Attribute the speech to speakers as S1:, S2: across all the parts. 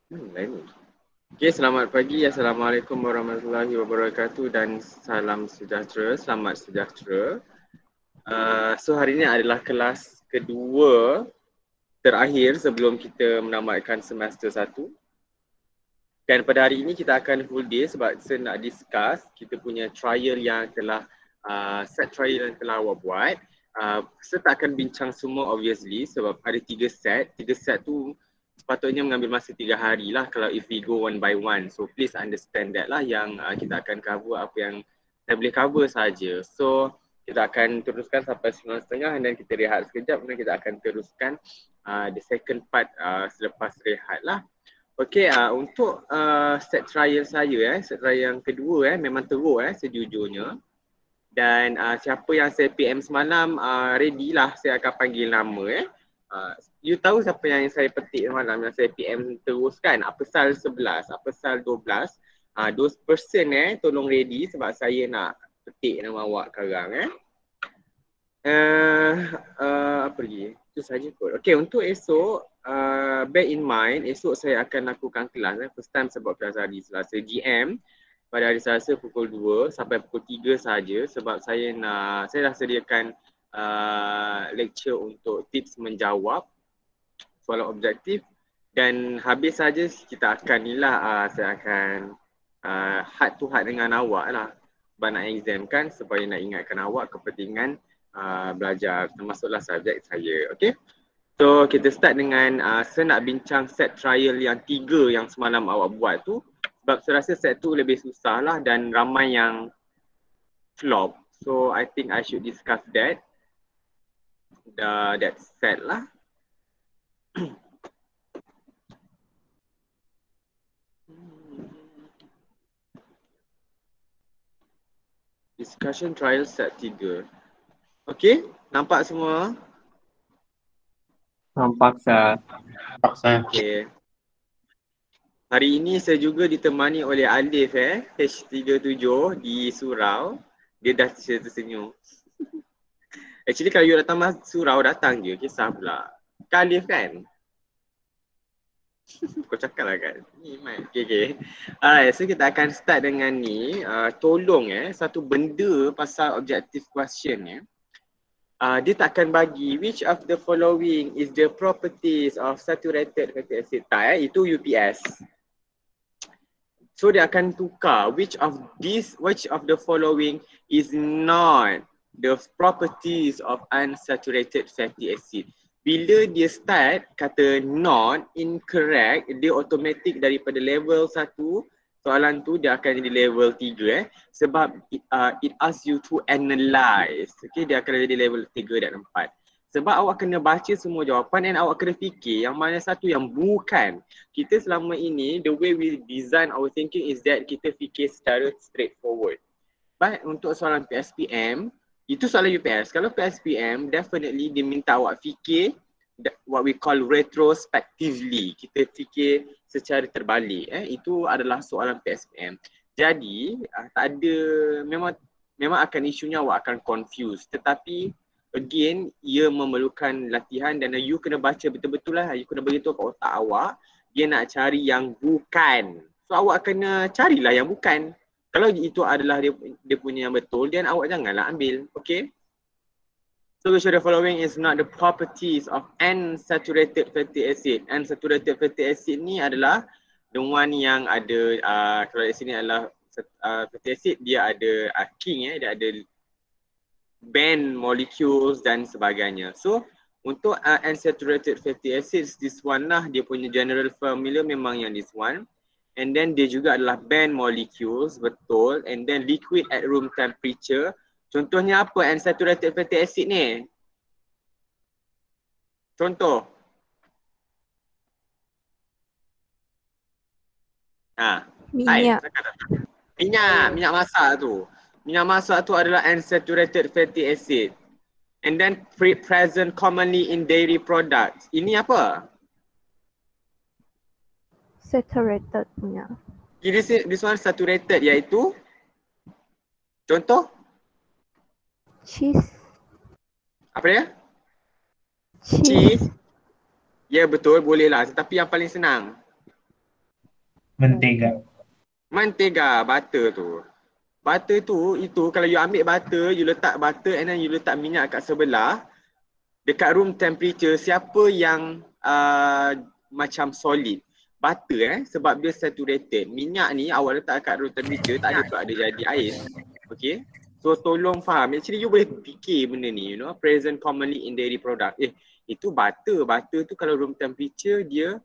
S1: Lain. Okay, selamat pagi. Assalamualaikum warahmatullahi wabarakatuh dan salam sejahtera. Selamat sejahtera. So hari ini adalah kelas kedua terakhir sebelum kita menamatkan semester 1. Dan pada hari ini kita akan full day sebab saya nak discuss kita punya trial yang telah set trial yang telah awak buat. Saya tak akan bincang semua obviously sebab ada 3 set. 3 set tu sepatutnya mengambil masa 3 hari lah kalau if we go one by one. So please understand that lah yang kita akan cover apa yang saya boleh cover saja. So kita akan teruskan sampai 9:30 dan kita rehat sekejap dan kita akan teruskan the second part selepas rehat lah. Okey, untuk set trial saya set trial yang kedua memang teruk sejujurnya. Dan siapa yang saya PM semalam ready lah saya akan panggil nama you tahu siapa yang saya petik semalam yang saya PM teruskan? Apesal 11, Apesal 12. Those person tolong ready sebab saya nak petik nama awak sekarang apa lagi? Itu saja kot. Okay, untuk esok, bear in mind, esok saya akan lakukan kelas. First time sebab kelas hari Selasa GM pada hari Selasa pukul 2 sampai pukul 3 saja sebab saya dah sediakan lecture untuk tips menjawab soalan objektif dan habis saja kita akan saya akan heart to heart dengan awak lah sebab nak exam kan supaya nak ingatkan awak kepentingan belajar termasuklah subjek saya. Okay, so kita start dengan saya nak bincang set trial yang 3 yang semalam awak buat tu sebab saya rasa set tu lebih susah lah dan ramai yang flop, so I think I should discuss that that set lah. Discussion trial set 3. Okay, nampak semua?
S2: Nampak Sah.
S1: Okay. Hari ini saya juga ditemani oleh Alif H37 di surau. Dia dah tersenyum. Actually kalau you datang surau datang je, kisah pula. Kan Alif kan? Kau cakap lah kan. Ni Mat. Okay. Alright, so kita akan start dengan ni. Tolong satu benda pasal objective question dia takkan bagi which of the following is the properties of saturated fatty acid. Tak itu UPS. So dia akan tukar which of the following is not the properties of unsaturated fatty acid. Bila dia start kata not, incorrect, dia automatic daripada level 1 soalan tu dia akan jadi level 3 sebab it asks you to analyze. Okay, dia akan jadi level 3 dan 4. Sebab awak kena baca semua jawapan dan awak kena fikir yang mana satu yang bukan. Kita selama ini, the way we design our thinking is that kita fikir secara straightforward. But untuk soalan PSPM, itu soalan UPS. Kalau PSPM, definitely dia minta awak fikir what we call retrospectively. Kita fikir secara terbalik. Itu adalah soalan PSPM. Jadi, tak ada, memang akan isunya awak akan confused. Tetapi, again, ia memerlukan latihan dan you kena baca betul-betul lah. You kena beritahu kat otak awak, dia nak cari yang bukan. So, awak kena carilah yang bukan. Kalau itu adalah dia punya yang betul, dan awak janganlah ambil. Okay? So, which of the following is not the properties of unsaturated fatty acid? Unsaturated fatty acid ni adalah the one yang ada, kalau di sini adalah fatty acid, dia ada king, dia ada band molecules dan sebagainya. So, untuk unsaturated fatty acids, this one lah, dia punya general formula memang yang this one. And then dia juga adalah band molecules, betul. And then liquid at room temperature. Contohnya apa unsaturated fatty acid ni? Contoh.
S3: Minyak.
S1: Minyak masak tu. Minyak masak tu adalah unsaturated fatty acid. And then present commonly in dairy products. Ini apa?
S3: Saturated punya.
S1: This one saturated iaitu contoh?
S3: Cheese.
S1: Apa dia?
S3: Cheese.
S1: Ya betul, boleh lah. Tetapi yang paling senang.
S2: Mentega.
S1: Mentega, butter tu. Butter tu, itu kalau you ambil butter, you letak butter and then you letak minyak kat sebelah, dekat room temperature, siapa yang macam solid? Butter sebab dia saturated. Minyak ni awak letak kat room temperature, tak ada tu ada jadi air. Okay? So tolong faham. Actually you boleh fikir benda ni, you know, present commonly in dairy product. Itu butter. Butter tu kalau room temperature dia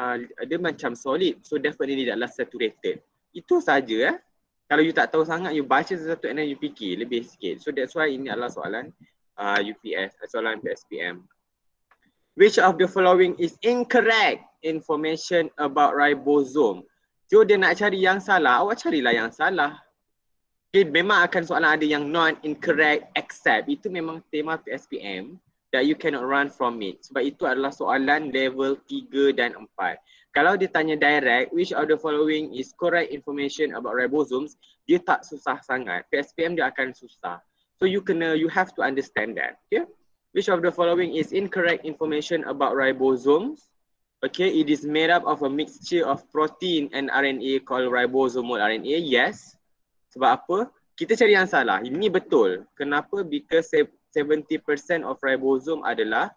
S1: macam solid. So definitely dia adalah saturated. Itu saja Kalau you tak tahu sangat, you baca sesuatu and then you fikir lebih sikit. So that's why ini adalah soalan UPS, soalan PSPM. Which of the following is incorrect information about ribosome? So dia nak cari yang salah, awak carilah yang salah. Okay, memang akan soalan ada yang non-incorrect except. Itu memang tema PSPM that you cannot run from it. Sebab itu adalah soalan level 3 dan 4. Kalau dia tanya direct, which of the following is correct information about ribosomes, dia tak susah sangat. PSPM dia akan susah. So you have to understand that. Okay? Which of the following is incorrect information about ribosomes? Okay, it is made up of a mixture of protein and RNA called ribosomal RNA. Yes. Sebab apa? Kita cari yang salah. Ini betul. Kenapa? Because 70% of ribosome adalah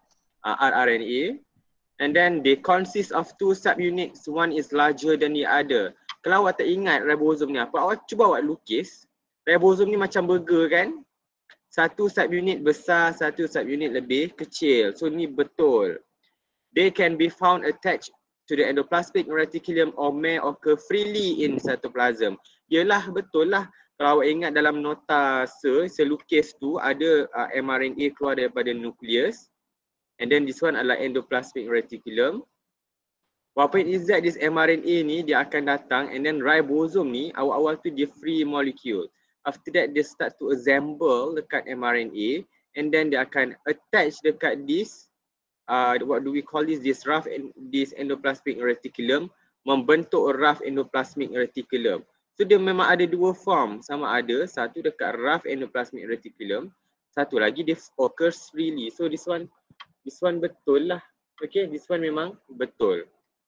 S1: rRNA. And then they consist of 2 subunits. One is larger than the other. Kalau awak tak ingat ribosome ni apa, awak cuba awak lukis. Ribosome ni macam burger kan? Satu subunit besar, satu subunit lebih kecil. So ni betul. They can be found attached to the endoplasmic reticulum or may occur freely in cytoplasm. Yelah, betul lah. Kalau awak ingat dalam nota selukis tu ada mRNA keluar daripada nukleus. And then this one adalah endoplasmic reticulum. What point is that this mRNA ni dia akan datang and then ribosome ni awal-awal tu dia free molecule. After that dia start to assemble dekat mRNA and then dia akan attach dekat this what do we call this rough this endoplasmic reticulum, membentuk rough endoplasmic reticulum. So dia memang ada 2 form, sama ada satu dekat rough endoplasmic reticulum, satu lagi dia occurs freely. So this one betul lah. Okay, this one memang betul.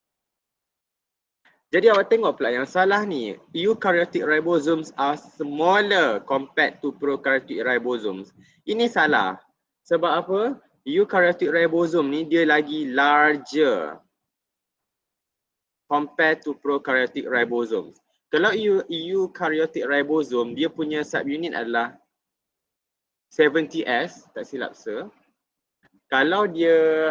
S1: Jadi awak tengok pula yang salah ni. Eukaryotic ribosomes are smaller compared to prokaryotic ribosomes. Ini salah. Sebab apa? Eukaryotic ribosome ni dia lagi larger compared to prokaryotic ribosomes. Kalau eukaryotic ribosome dia punya subunit adalah 70S, tak silap sir. Kalau dia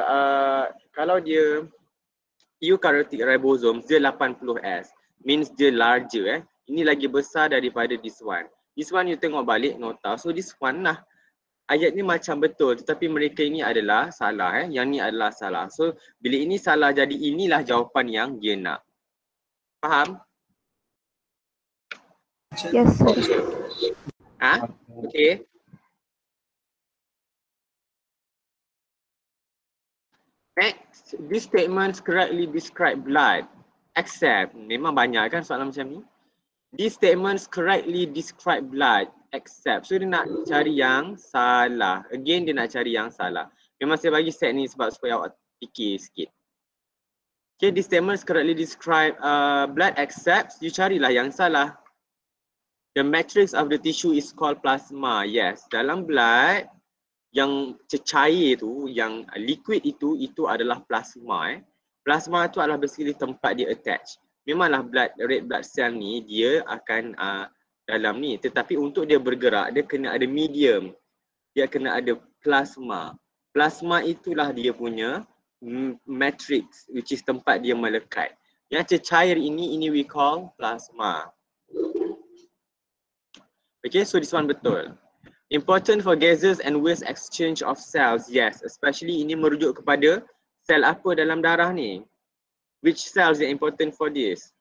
S1: eukaryotic ribosomes dia 80S, means dia larger Ini lagi besar daripada this one. This one you tengok balik nota. So this one lah. Ayat ni macam betul tetapi mereka ini adalah salah Yang ni adalah salah. So bila ini salah jadi inilah jawapan yang dia nak. Faham?
S3: Yes, sir.
S1: Okay. Next, these statements correctly describe blood. Except, memang banyak kan soalan macam ni. These statements correctly describe blood. Except, so dia nak cari yang salah. Again, dia nak cari yang salah. Memang saya bagi set ni sebab supaya awak fikir sikit. Okay, these statements correctly describe blood except, you carilah yang salah. The matrix of the tissue is called plasma. Yes, dalam blood, yang cecair tu, yang liquid itu adalah plasma. Plasma tu adalah basically tempat dia attach. Memanglah red blood cell ni dia akan dalam ni, tetapi untuk dia bergerak dia kena ada medium. Dia kena ada plasma. Plasma itulah dia punya matrix, which is tempat dia melekat. Yang cecair ini we call plasma. Okay, so this one betul. Important for gases and waste exchange of cells. Yes, especially ini merujuk kepada sel apa dalam darah ni. Which cells are important for this?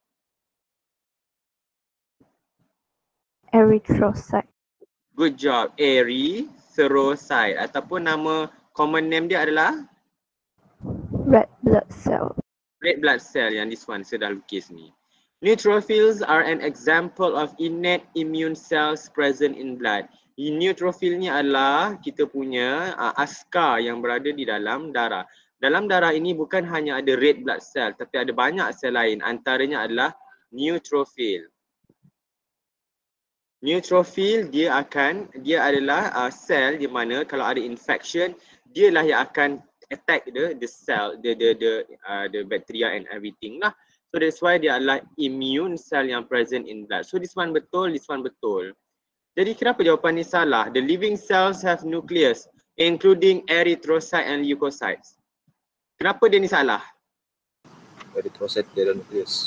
S3: Erythrocyte.
S1: Good job. Erythrocyte ataupun nama common name dia adalah
S3: Red blood cell.
S1: red blood cell yang this one saya dah lukis ni. Neutrophils are an example of innate immune cells present in blood. Neutrophil ni adalah kita punya askar yang berada di dalam darah. Dalam darah ini bukan hanya ada red blood cell tapi ada banyak sel lain. Antaranya adalah Neutrophil. Neutrophil dia adalah sel di mana kalau ada infection, dialah yang akan attack the cell, the bacteria and everything lah. So that's why dia adalah immune cell yang present in blood. So this one betul, this one betul. Jadi kenapa jawapan ni salah? The living cells have nucleus including erythrocyte and leukocytes. Kenapa dia ni salah?
S2: Erythrocyte dia ada nukleus.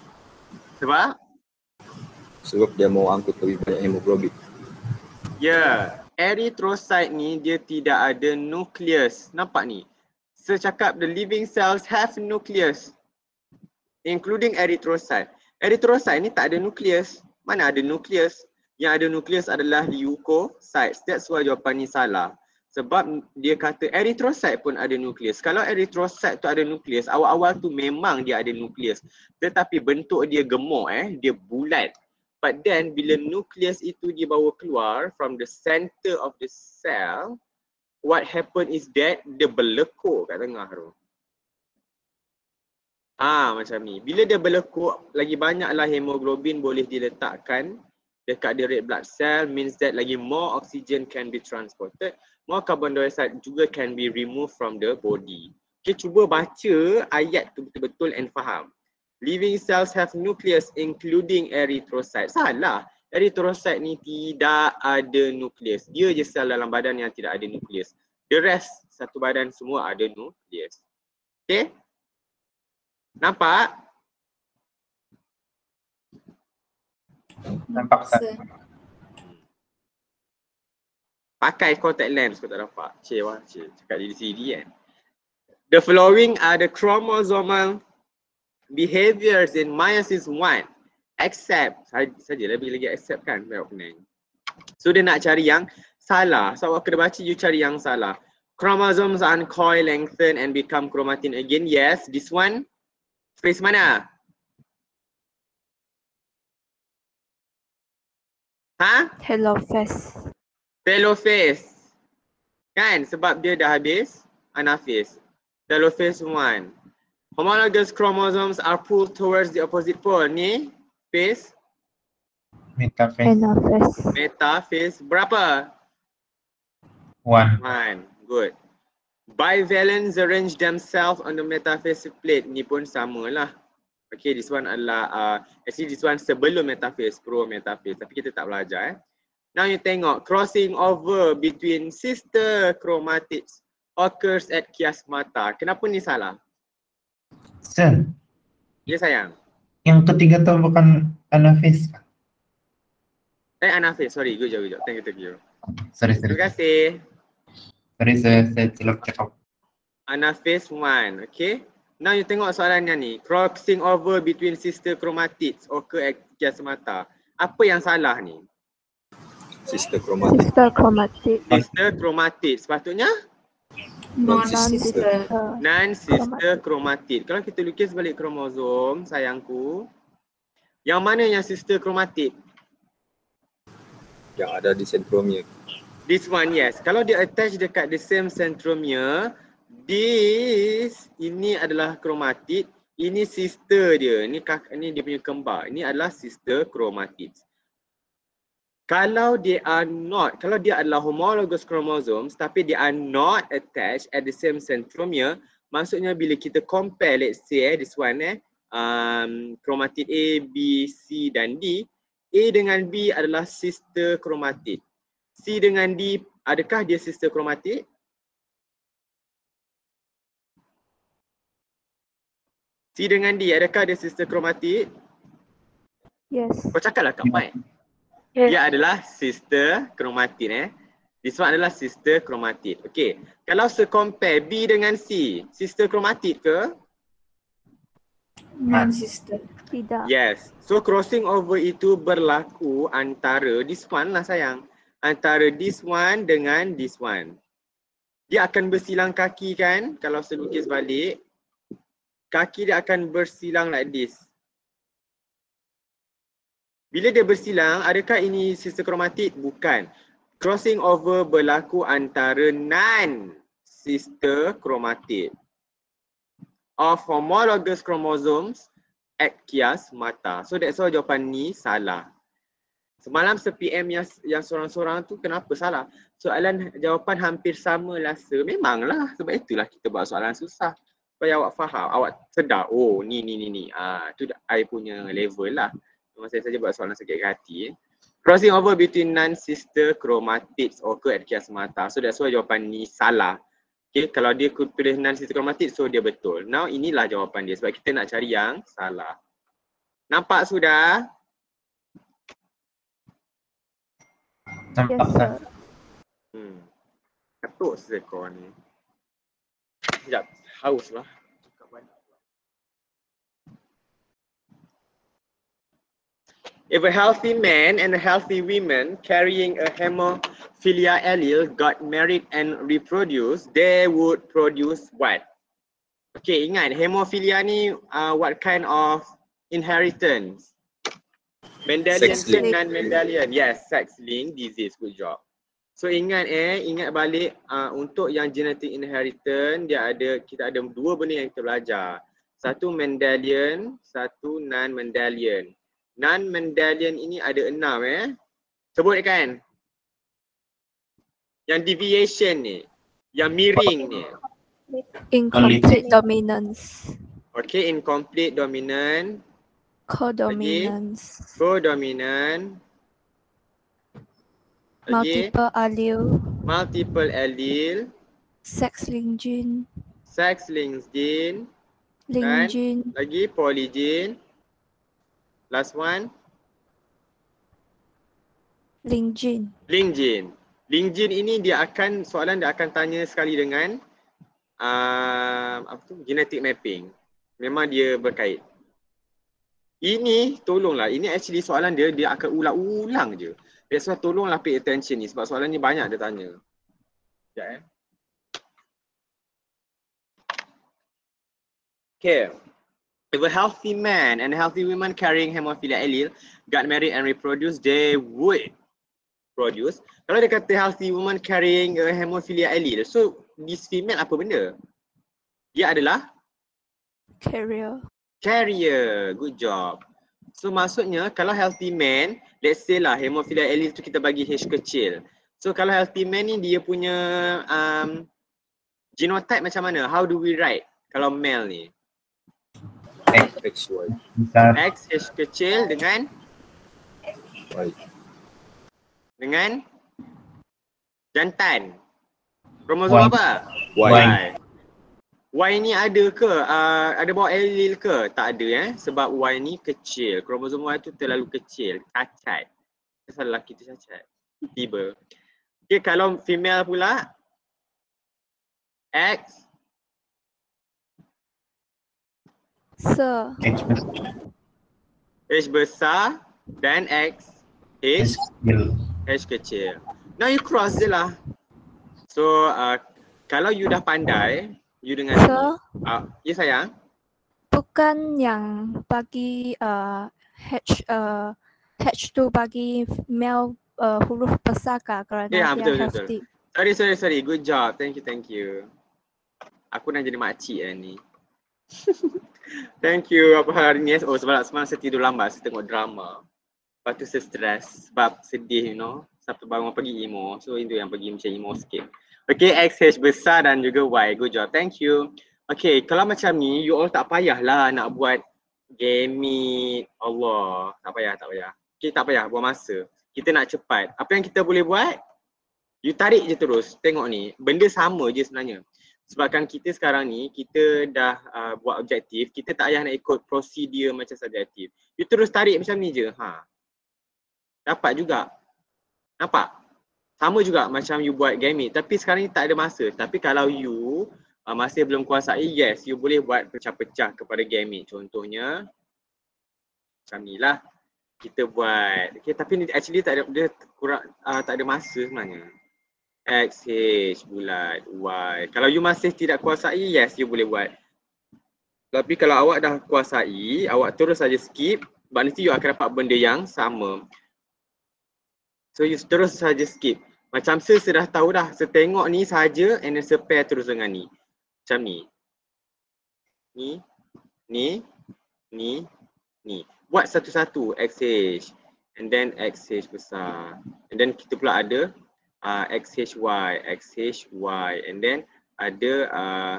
S1: Sebab
S2: dia mau angkut lebih banyak hemoglobin.
S1: Ya, erythrocyte ni dia tidak ada nukleus. Nampak ni? Saya cakap the living cells have nucleus including erythrocyte. Erythrocyte ni tak ada nukleus. Mana ada nukleus? Yang ada nukleus adalah leukocytes. That's why jawapan ni salah. Sebab dia kata erythrocyte pun ada nukleus. Kalau erythrocyte tu ada nukleus, awal-awal tu memang dia ada nukleus. Tetapi bentuk dia gemuk, dia bulat. But then bila nukleus itu dibawa keluar from the center of the cell, what happen is that dia berlekuk kat tengah tu. Macam ni. Bila dia berlekuk, lagi banyaklah hemoglobin boleh diletakkan dekat the red blood cell, means that lagi more oxygen can be transported, more carbon dioxide juga can be removed from the body. Okay, cuba baca ayat tu betul-betul and faham. Living cells have nucleus including erythrocyte. Salah. Erythrocyte ni tidak ada nukleus. Dia je sel dalam badan yang tidak ada nukleus. The rest, satu badan semua ada nukleus. Okay? Nampak?
S4: Nampak tak?
S1: Pakai contact lens kau tak dapat. Cakap di sini kan. The following are the chromosomal behaviors in meiosis 1 except sajalah lagi accept kan baik pening. So dia nak cari yang salah. So awak kena baca, you cari yang salah. Chromosomes uncoil, lengthen and become chromatin again. Yes, this one. Face mana?
S3: Telophase.
S1: Telophase. Kan? Sebab dia dah habis anaphase. Telophase 1. Homologous chromosomes are pulled towards the opposite pole. Ni phase.
S4: Metaphase.
S3: Anaphase.
S1: Metaphase berapa?
S4: 1.
S1: 1. Good. Bivalents arrange themselves on the metaphase plate. Ni pun samalah. Okay, this one adalah actually this one sebelum metaphase, pro metaphase, tapi kita tak belajar. Now you tengok crossing over between sister chromatids occurs at chiasmata. Kenapa ni salah?
S4: Sir,
S1: Ya sayang.
S4: yang ketiga tu bukan anaphase kan?
S1: Anaphase, sorry, good job. Thank you.
S4: Sorry.
S1: Terima kasih.
S4: Sorry, saya silap cakap.
S1: Anaphase 1, okay. Now you tengok soalannya ni. Crossing over between sister chromatids occur at chiasmata. Apa yang salah ni?
S2: Sister chromatid.
S3: Sister chromatid.
S1: Sister chromatid. Sepatutnya?
S2: Non-sister.
S1: Non-sister chromatid. Kalau kita lukis balik kromosom, sayangku. Yang mana yang sister chromatid?
S2: Yang ada di centromere.
S1: This one, yes. Kalau dia attach dekat the same centromere, ini adalah chromatid, ini sister dia, ini dia punya kembar. Ini adalah sister chromatid. Kalau dia adalah homologous chromosomes tapi dia are not attached at the same centromere, maksudnya bila kita compare, let's say this one chromatid A, B, C dan D, A dengan B adalah sister chromatid. C dengan D, adakah dia sister chromatid? C dengan D, adakah dia sister chromatid?
S3: Yes.
S1: Kau cakaplah kat mic. Dia adalah sister chromatid This one adalah sister chromatid. Okay. Kalau compare B dengan C, sister chromatid ke?
S5: Non-sister.
S3: Tidak.
S1: Yes. So crossing over itu berlaku antara this one lah sayang. Antara this one dengan this one. Dia akan bersilang kaki kan? Kalau saya lukis balik. Kaki dia akan bersilang like this. Bila dia bersilang, adakah ini sister chromatid? Bukan. Crossing over berlaku antara non-sister chromatid of homologous chromosomes X kias mata. So that's why jawapan ni salah. Semalam se-PM yang sorang-sorang tu kenapa salah? Soalan jawapan hampir sama rasa. Memanglah, sebab itulah kita buat soalan susah. Supaya awak faham, awak sedar, oh ni. Tu I punya level lah. Memang saya saja buat soalan sakit hati. Crossing over between non-sister chromatids occur at kias mata. So that's why jawapan ni salah. Okay, kalau dia tulis non-sister chromatids, so dia betul. Now inilah jawapan dia sebab kita nak cari yang salah. Nampak sudah?
S4: Nampak
S3: Yes,
S4: tak?
S3: sir.
S1: Ketuk sekor ni. Sekejap, haus lah. If a healthy man and a healthy woman carrying a hemophilia allele got married and reproduced, they would produce what? Okay, ingat hemophilia ni what kind of inheritance? Mendelian ke non-Mendelian? Yes, sex-linked disease. Good job. So ingat ingat balik untuk yang genetic inheritance kita ada dua benda yang kita belajar. Satu Mendelian, satu non-Mendelian. Non-Mendelian ini ada 6 Sebut kan? Yang deviation ni, yang miring ni.
S3: Incomplete dominance.
S1: Okay, incomplete dominant.
S3: Codominance.
S1: Codominant.
S3: Multiple allele.
S1: Multiple allele.
S3: Sex-linked gene.
S1: Sex-linked gene.
S3: Linked gene.
S1: Lagi polygene. Last one.
S3: Linked gene.
S1: Linked gene. Linked gene ini soalan dia akan tanya sekali dengan genetic mapping. Memang dia berkait. Ini tolonglah, ini actually soalan dia akan ulang-ulang je. That's why tolonglah pay attention ni sebab soalan ni banyak dia tanya. Sekejap Okay. If a healthy man and a healthy woman carrying hemophilia allele got married and reproduced, they would produce. Kalau dia kata healthy woman carrying a hemophilia allele, so this female apa benda? Dia adalah
S3: Carrier.
S1: Carrier. Good job. So maksudnya kalau healthy man, let's say lah hemophilia allele tu kita bagi H kecil. So kalau healthy man ni dia punya genotype macam mana? How do we write kalau male ni?
S2: XY.
S1: X H kecil dengan
S2: Y.
S1: dengan jantan. Kromosom
S4: Y.
S1: apa?
S2: Y.
S1: Y ni ada ke? Ada bawa allele ke? Tak ada sebab Y ni kecil. Kromosom Y tu terlalu kecil. Cacat. Pasal lelaki tu cacat. Tiba. Okay, kalau female pula X
S3: Sir.
S1: H besar dan X H kecil. Now you cross je lah. So kalau you dah pandai, you dengan
S3: Sir.
S1: Ya sayang.
S3: Bukan yang bagi H tu bagi male huruf besar kah kerana
S1: Ya,
S3: dia
S1: betul.
S3: healthy.
S1: Sorry. Good job. Thank you. Aku nak jadi makcik ni. Thank you. Apa hari ni? Oh semalam saya tidur lambat. Saya tengok drama. Lepas tu saya stress sebab sedih Sampai bangun pagi emo. So itu yang pergi macam emo sikit. Okay, X, H besar dan juga Y. Good job. Thank you. Okay, kalau macam ni, you all tak payahlah nak buat gamit. Allah. Tak payah. Okay, tak payah. Buang masa. Kita nak cepat. Apa yang kita boleh buat? You tarik je terus. Tengok ni. Benda sama je sebenarnya. Sebabkan kita sekarang ni, kita dah buat objektif. Kita tak payah nak ikut prosedur macam subjektif. You terus tarik macam ni je. Dapat juga. Nampak? Sama juga macam you buat gamit. Tapi sekarang ni tak ada masa. Tapi kalau you masih belum kuasai, yes, you boleh buat pecah-pecah kepada gamit. Contohnya, macam ni lah. Kita buat. Okay, tapi ni actually dia kurang, tak ada masa sebenarnya. X, H, bulat, Y. Kalau you masih tidak kuasai, yes, you boleh buat. Tapi kalau awak dah kuasai, awak terus saja skip. Sebab nanti you akan dapat benda yang sama. So you terus saja skip. Macam saya dah tahu dah. Saya tengok ni saja and then saya pair terus dengan ni. Macam ni. Ni. Ni, buat satu-satu XH and then XH besar. And then kita pula ada XHY, XHY and then ada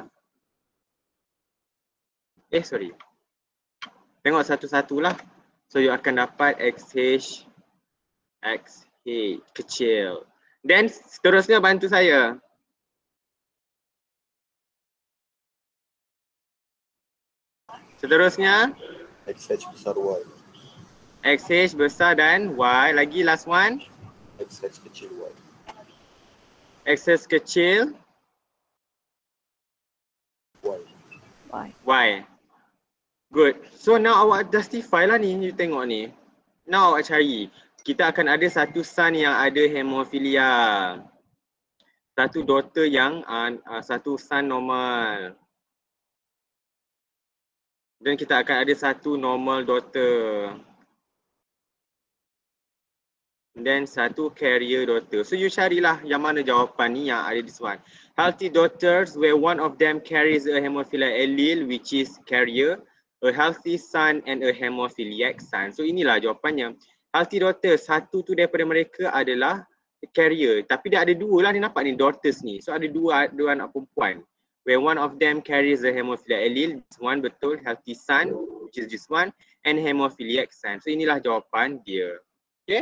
S1: sorry. Tengok satu-satulah. So you akan dapat XH kecil. Then seterusnya bantu saya. Seterusnya
S2: XH besar Y.
S1: XH besar dan Y. Lagi last one.
S2: XH kecil Y.
S1: XH kecil
S2: Y.
S1: Y. Good. So now awak justify lah ni, you tengok ni. Now awak cari. Kita akan ada satu son yang ada hemofilia. Satu daughter yang satu son normal. Dan kita akan ada satu normal daughter. Dan satu carrier daughter. So you carilah yang mana jawapan ni yang ada this one. Healthy daughters where one of them carries a hemophilia allele which is carrier. A healthy son and a hemophiliac son. So inilah jawapannya. Healthy daughters, satu tu daripada mereka adalah carrier. Tapi dia ada dua lah, ni nampak ni daughters ni. So ada dua anak perempuan. Where one of them carries a hemophilia allele. This one betul, healthy son which is this one. And hemophiliac son. So inilah jawapan dia. Okay.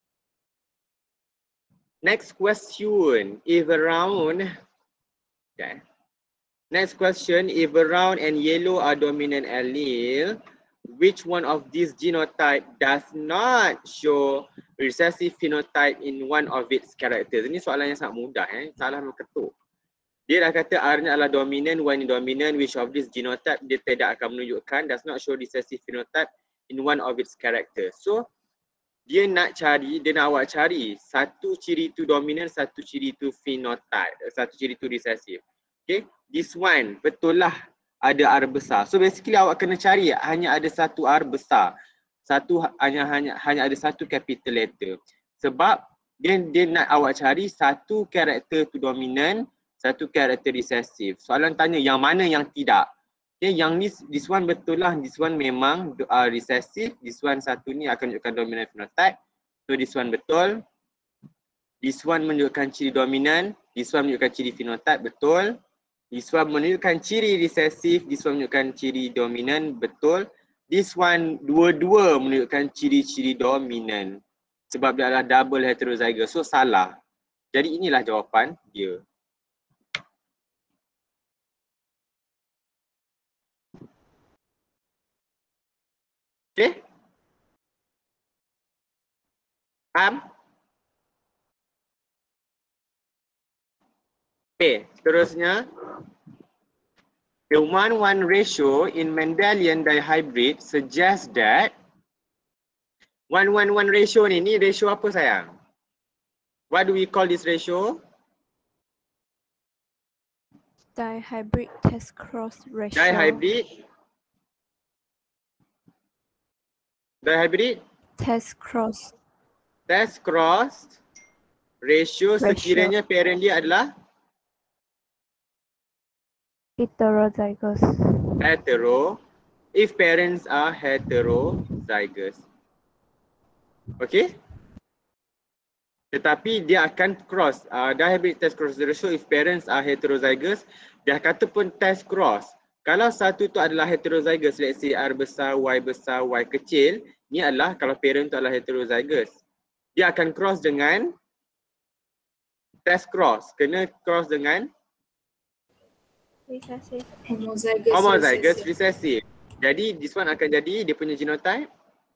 S1: Next question, if around, okay. Next question, if brown and yellow are dominant allele, which one of these genotype does not show recessive phenotype in one of its characters? Ini soalan yang sangat mudah, salah memang ketuk. Dia dah kata R-nya adalah dominant, Y ni dominant, which of these genotype dia tidak akan menunjukkan, does not show recessive phenotype in one of its characters. So, dia nak cari, dia nak awak cari satu ciri tu dominant, satu ciri tu phenotype, satu ciri tu recessive. Okay, this one betul lah ada R besar. So basically awak kena cari hanya ada satu R besar. Hanya ada satu capital letter. Sebab dia nak awak cari satu karakter tu dominant, satu karakter recessive. Soalan tanya yang mana yang tidak. Okay, yang ni, this one betul lah, this one memang recessive, this one satu ni akan menunjukkan dominant phenotype. So this one betul. This one menunjukkan ciri dominant, this one menunjukkan ciri phenotype, betul. This one menunjukkan ciri recessive, this one menunjukkan ciri dominant, betul. This one dua-dua menunjukkan ciri-ciri dominant. Sebab dia adalah double heterozygous, so salah. Jadi inilah jawapan dia. Okay? Faham? Okay, seterusnya. The 1:1 ratio in Mendelian dihybrid suggests that 1:1 ratio ni ratio apa sayang? What do we call this ratio?
S3: Dihybrid test cross ratio.
S1: Dihybrid
S3: Test cross
S1: ratio sekiranya parent dia adalah
S3: heterozygous.
S1: If parents are heterozygous. Okay? Tetapi dia akan cross. Dihybrid test cross ratio if parents are heterozygous. Dia kata pun test cross. Kalau satu tu adalah heterozygous, let's say R besar, Y kecil. Ni adalah kalau parent tu adalah heterozygous. Dia akan cross dengan test cross. Kena cross dengan homozygous recessive. Jadi this one akan jadi dia punya genotype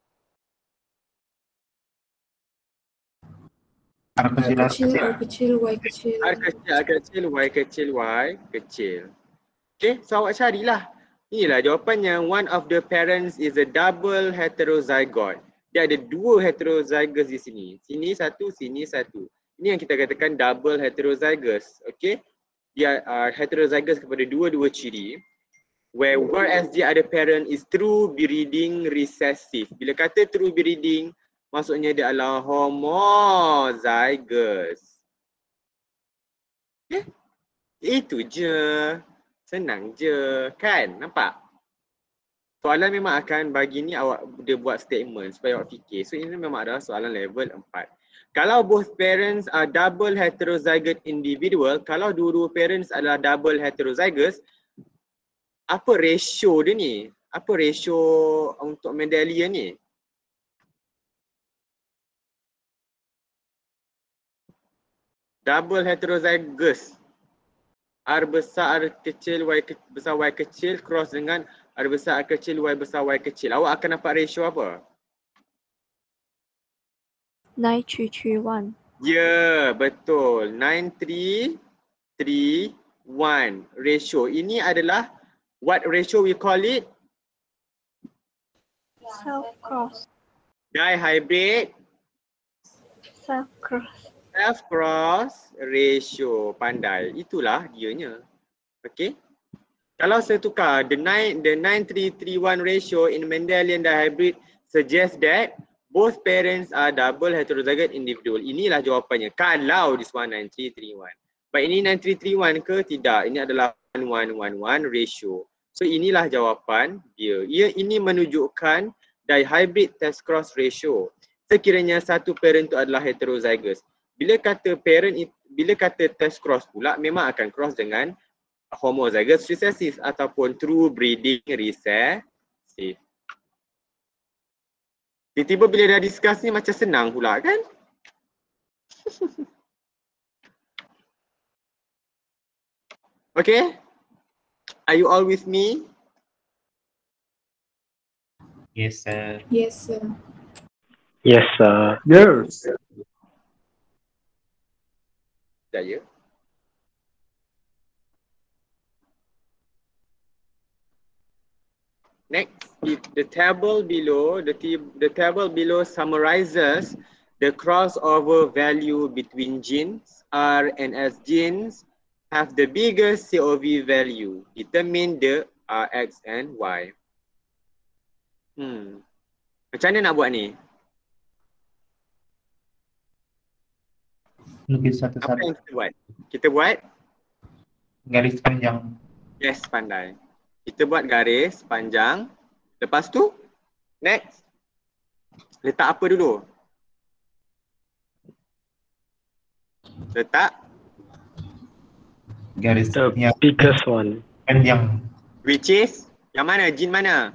S4: R kecil,
S5: R kecil, Y kecil.
S1: R kecil, Y kecil. Okay, so awak carilah. Inilah jawapannya. One of the parents is a double heterozygote. Dia ada dua heterozygous di sini. Sini satu, sini satu. Ini yang kita katakan double heterozygous. Okay. Dia heterozygous kepada dua-dua ciri. Whereas the other parent is true breeding recessive. Bila kata true breeding, maksudnya dia adalah homozygous. Itu je. Senang je, kan? Nampak? Soalan memang akan bagi ni awak dia buat statement supaya awak fikir. So ini memang adalah soalan level 4. Kalau both parents are double heterozygous individual, kalau dua-dua parents adalah double heterozygous, apa ratio dia ni? Apa ratio untuk Mendelian ni? Double heterozygous. R besar R kecil Y besar Y kecil cross dengan R besar R kecil Y besar Y kecil. Awak akan dapat ratio apa?
S3: 9331.
S1: Ya, betul. 9331 ratio. Ini adalah what ratio we call it?
S3: Self-cross.
S1: Dihybrid
S3: Self-cross.
S1: self-cross ratio. Pandai. Itulah dianya. Okay. Kalau saya tukar the 9331 ratio in Mendelian dihybrid suggests that both parents are double heterozygous individual. Inilah jawapannya. Kalau this one 9331. But ini 9331 ke tidak? Ini adalah 1111 ratio. So inilah jawapan dia. Ini menunjukkan dihybrid test cross ratio. Sekiranya satu parent itu adalah heterozygous. Bila kata test cross pula memang akan cross dengan homozygous recessive ataupun true breeding recessive. Tiba-tiba bila dah discuss ni macam senang pula kan? Okay? Are you all with me?
S4: Yes, sir.
S3: Yes, sir.
S5: Yes, sir.
S2: Yes.
S1: Dah ya? Next, the table below summarizes the crossover value between genes. R and S genes have the biggest COV value. Determine the Rx and Y. Macam mana nak buat ni?
S4: Lukis
S1: Apa
S4: satu-satu.
S1: yang kita buat? Kita buat
S4: Garis panjang.
S1: yes, pandai. Kita buat garis panjang. Lepas tu, next. Letak apa dulu? Letak
S4: Garis
S5: The
S4: yang
S5: biggest one.
S4: panjang.
S1: which is yang mana? Gene mana?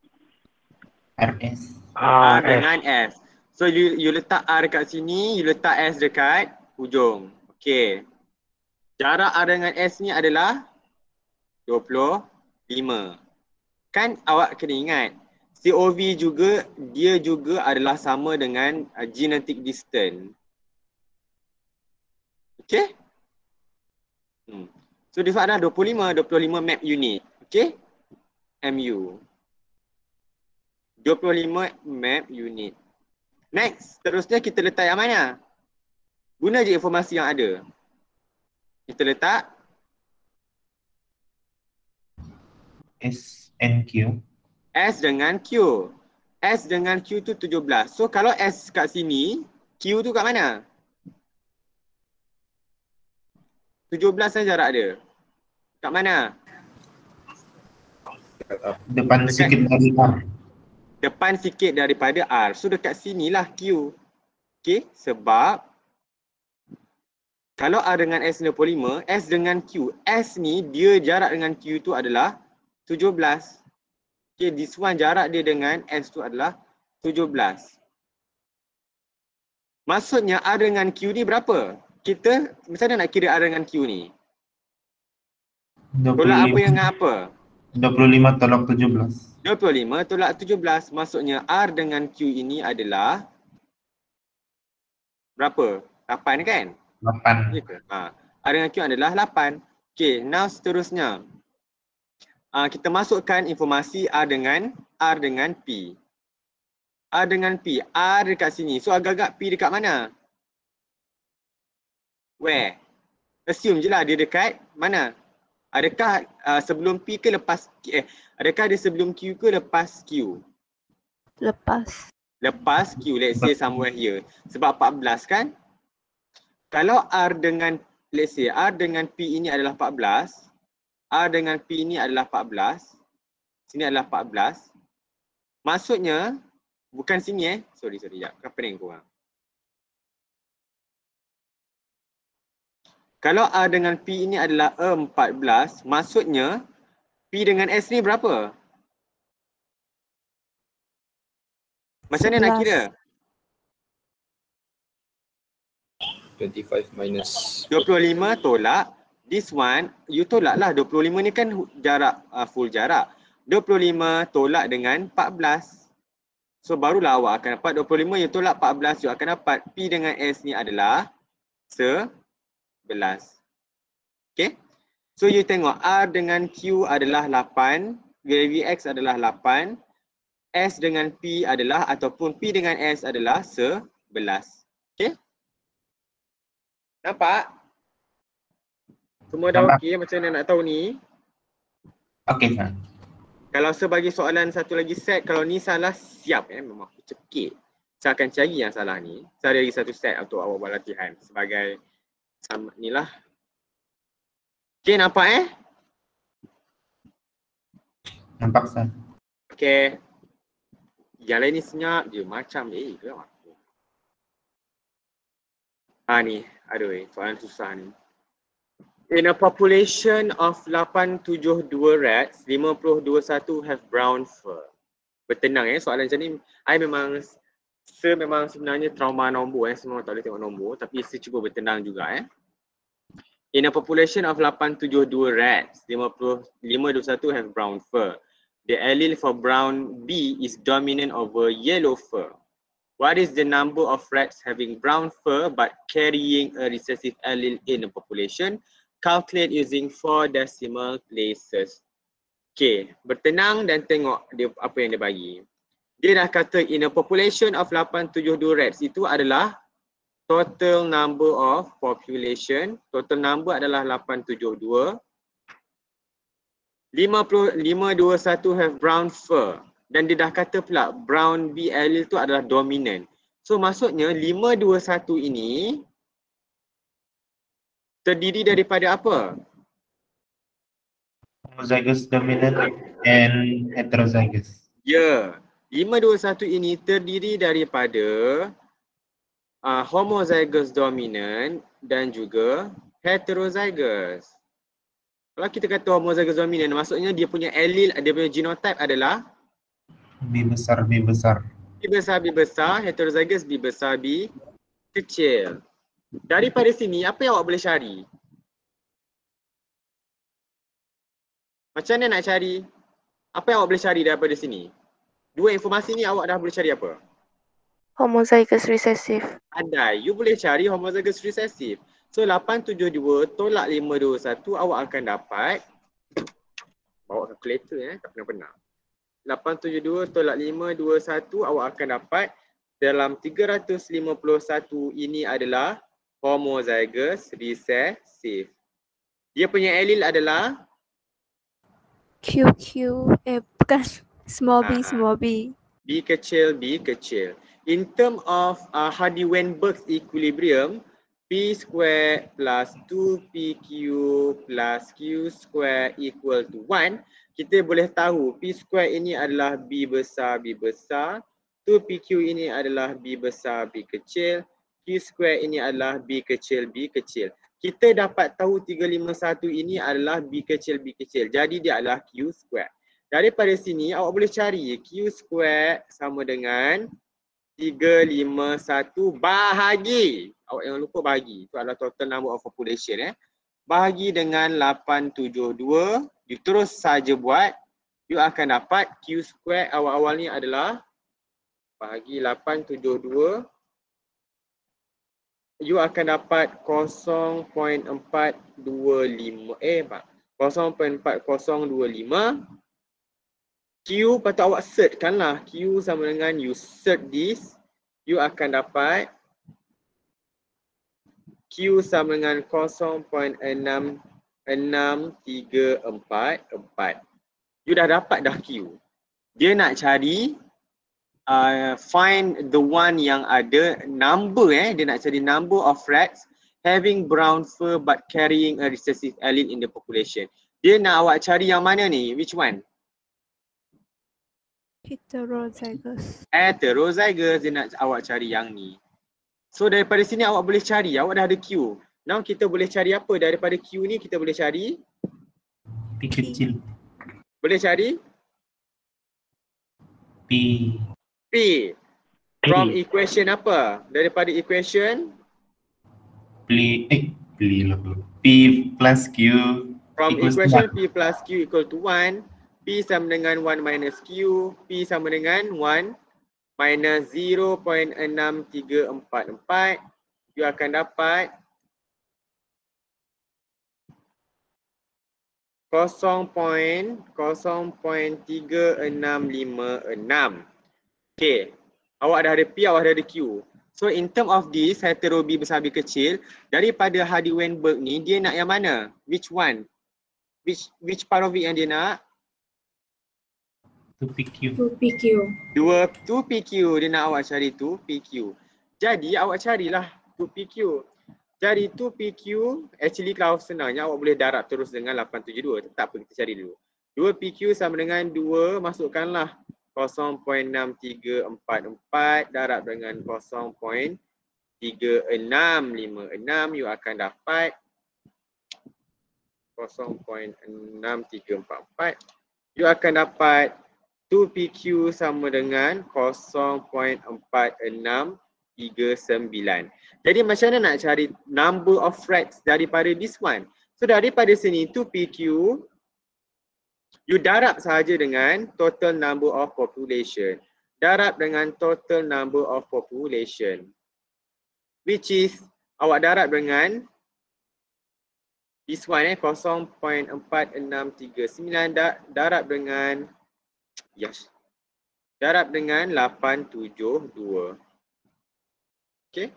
S4: RS.
S1: R
S5: RS.
S1: dengan S. So you letak R dekat sini, you letak S dekat hujung. Okay. Jarak R dengan S ni adalah 25. Kan awak kena ingat, COV juga, dia juga adalah sama dengan genetic distance. Okay? So dia adalah 25 map unit. Okay? MU. 25 map unit. Next, terusnya kita letak yang mana? Guna je informasi yang ada. Kita letak
S4: S and Q.
S1: S dengan Q. S dengan Q tu 17. So kalau S kat sini, Q tu kat mana? 17 saja jarak dia. Kat mana?
S4: Depan
S1: Dekat-
S4: sikit dari R.
S1: Depan sikit daripada R. So dekat sinilah Q. Okay, sebab kalau R dengan S 25, S dengan Q. S ni dia jarak dengan Q tu adalah 17. Okay, this one jarak dia dengan S tu adalah 17. Maksudnya R dengan Q ni berapa? Kita macam mana nak kira R dengan Q ni? Tolak apa yang dengan apa?
S4: 25 tolak 17.
S1: 25 tolak 17. Maksudnya R dengan Q ini adalah berapa? 8 kan?
S4: 8.
S1: Ya ke? R dengan Q adalah 8. Okay, now seterusnya. Kita masukkan informasi R dengan P. R dengan P. R dekat sini. So agak-agak P dekat mana? Where? Assume je lah dia dekat mana? Adakah sebelum P ke lepas adakah dia sebelum Q ke lepas Q?
S3: Lepas.
S1: Lepas Q, let's say somewhere here. Sebab 14 kan? Kalau R dengan, let's say R dengan P ini adalah 14, R dengan P ini adalah 14. sini adalah 14. Maksudnya, bukan sini sorry, sekejap. Kenapa pening korang? Kalau A dengan P ini adalah 14, maksudnya P dengan S ni berapa? Macam mana nak kira?
S2: 25 minus
S1: 25 tolak. This one, you tolak lah. 25 ni kan jarak, full jarak. 25 tolak dengan 14. So barulah awak akan dapat 25, you tolak 14, you akan dapat P dengan S ni adalah 11. Okay. So you tengok R dengan Q adalah 8, value X adalah 8, S dengan P adalah ataupun P dengan S adalah 11. Okay. Nampak? Semua dah
S4: Nampak.
S1: okey macam mana nak tahu ni?
S4: Okey, sir.
S1: Kalau sebagai soalan satu lagi set, kalau ni salah siap memang aku cekik. Saya akan cari yang salah ni. Saya ada lagi satu set untuk awak buat latihan sebagai ni lah. Okey, nampak
S4: Nampak, sir.
S1: Okey. Yang lain ni senyap je macam gelap aku. Ni, aduh soalan susah ni. In a population of 872 rats, 521 have brown fur. Bertenang soalan macam ni. Saya memang sebenarnya trauma nombor semua tak boleh tengok nombor, tapi saya cuba bertenang juga In a population of 872 rats, 521 have brown fur. The allele for brown B is dominant over yellow fur. What is the number of rats having brown fur but carrying a recessive allele in a population? Calculate using 4 decimal places. Okay, bertenang dan tengok dia apa yang dia bagi. Dia dah kata in a population of 872 rats, itu adalah total number of population. Total number adalah 872. 521 have brown fur. Dan dia dah kata pula brown B allele tu adalah dominant. So maksudnya 521 ini terdiri daripada apa?
S4: Homozygous dominant and heterozygous.
S1: Ya, 521 ini terdiri daripada homozygous dominant dan juga heterozygous. Kalau kita kata homozygous dominant, maksudnya dia punya allele, dia punya genotype adalah
S4: B besar, B besar.
S1: B besar, B besar, heterozygous B besar, B kecil. Daripada sini, apa yang awak boleh cari? Macam mana nak cari? Apa yang awak boleh cari daripada sini? Dua informasi ni awak dah boleh cari apa?
S3: Homozygous recessive.
S1: Andai, you boleh cari homozygous recessive. So 872 tolak 521 awak akan dapat, bawa kalkulator tak pernah. 872 tolak 521 awak akan dapat dalam 351 ini adalah homozygous recessive. Dia punya allele adalah
S3: QQ, bukan small b, small b.
S1: B kecil, B kecil. In term of Hardy-Weinberg equilibrium, P square plus 2PQ plus Q square equal to 1, kita boleh tahu P square ini adalah B besar, B besar. 2PQ ini adalah B besar, B kecil. Q square ini adalah B kecil, B kecil. Kita dapat tahu 351 ini adalah B kecil, B kecil. Jadi dia adalah Q square. Daripada sini awak boleh cari Q square sama dengan 351 bahagi. Awak jangan lupa bahagi. Itu adalah total number of population Bahagi dengan 872. You terus saja buat. You akan dapat Q square awal-awal ni adalah bahagi 872. You akan dapat 0.425. 0.4025. Q patut awak searchkan lah. Q sama dengan you search this. You akan dapat Q sama dengan 0.66344. You dah dapat dah Q. Dia nak cari find the one yang ada number dia nak cari number of rats having brown fur but carrying a recessive allele in the population. Dia nak awak cari yang mana ni? Which one?
S3: Heterozygous.
S1: Heterozygous, dia nak awak cari yang ni. So daripada sini awak boleh cari, awak dah ada Q. Now kita boleh cari apa daripada Q ni? Kita boleh cari
S4: P kecil.
S1: boleh cari
S4: P.
S1: P. From equation apa? Daripada equation
S4: P plus Q.
S1: from
S4: equals
S1: equation
S4: 1.
S1: P plus Q equal to 1. P sama dengan 1 minus Q. P sama dengan 1 minus 0.6344. You akan dapat 0.3656. Okay. Awak dah ada P, awak dah ada Q. So in term of this, hetero B besar B kecil, daripada Hardy-Weinberg ni, dia nak yang mana? Which one? Which part of it yang dia nak?
S4: 2PQ.
S1: 2PQ. Dia nak awak cari 2PQ. Jadi awak carilah 2PQ. Cari 2PQ, actually kalau senangnya awak boleh darab terus dengan 872. Tak apa, kita cari dulu. 2PQ sama dengan 2, masukkanlah 0.6344 darab dengan 0.3656. You akan dapat 0.6344. You akan dapat 2PQ sama dengan 0.4639. Jadi macam mana nak cari number of threads daripada this one? So daripada sini 2PQ, you darab sahaja dengan total number of population. Darab dengan total number of population. Which is, awak darab dengan this one 0.4639 darab dengan darab dengan 872. Okay.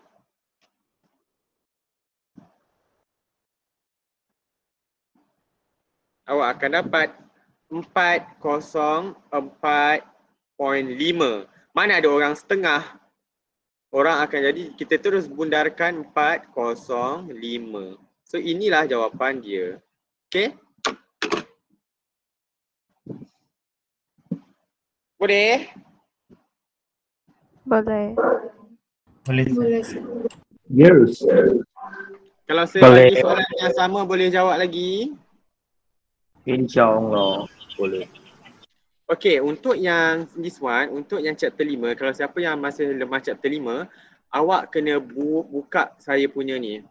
S1: Awak akan dapat 404.5. Mana ada orang setengah? Orang akan jadi, kita terus bundarkan 405. So inilah jawapan dia. Okay. Boleh?
S3: Boleh.
S4: Boleh.
S5: Yes.
S1: Kalau saya
S5: Boleh.
S1: bagi soalan yang sama, boleh jawab lagi?
S5: InsyaAllah boleh.
S1: Okay, untuk yang this one, untuk yang chapter 5, kalau siapa yang masih lemah chapter 5, awak kena buka saya punya ni.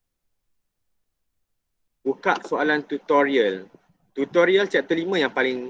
S1: Buka soalan tutorial. Tutorial chapter 5 yang paling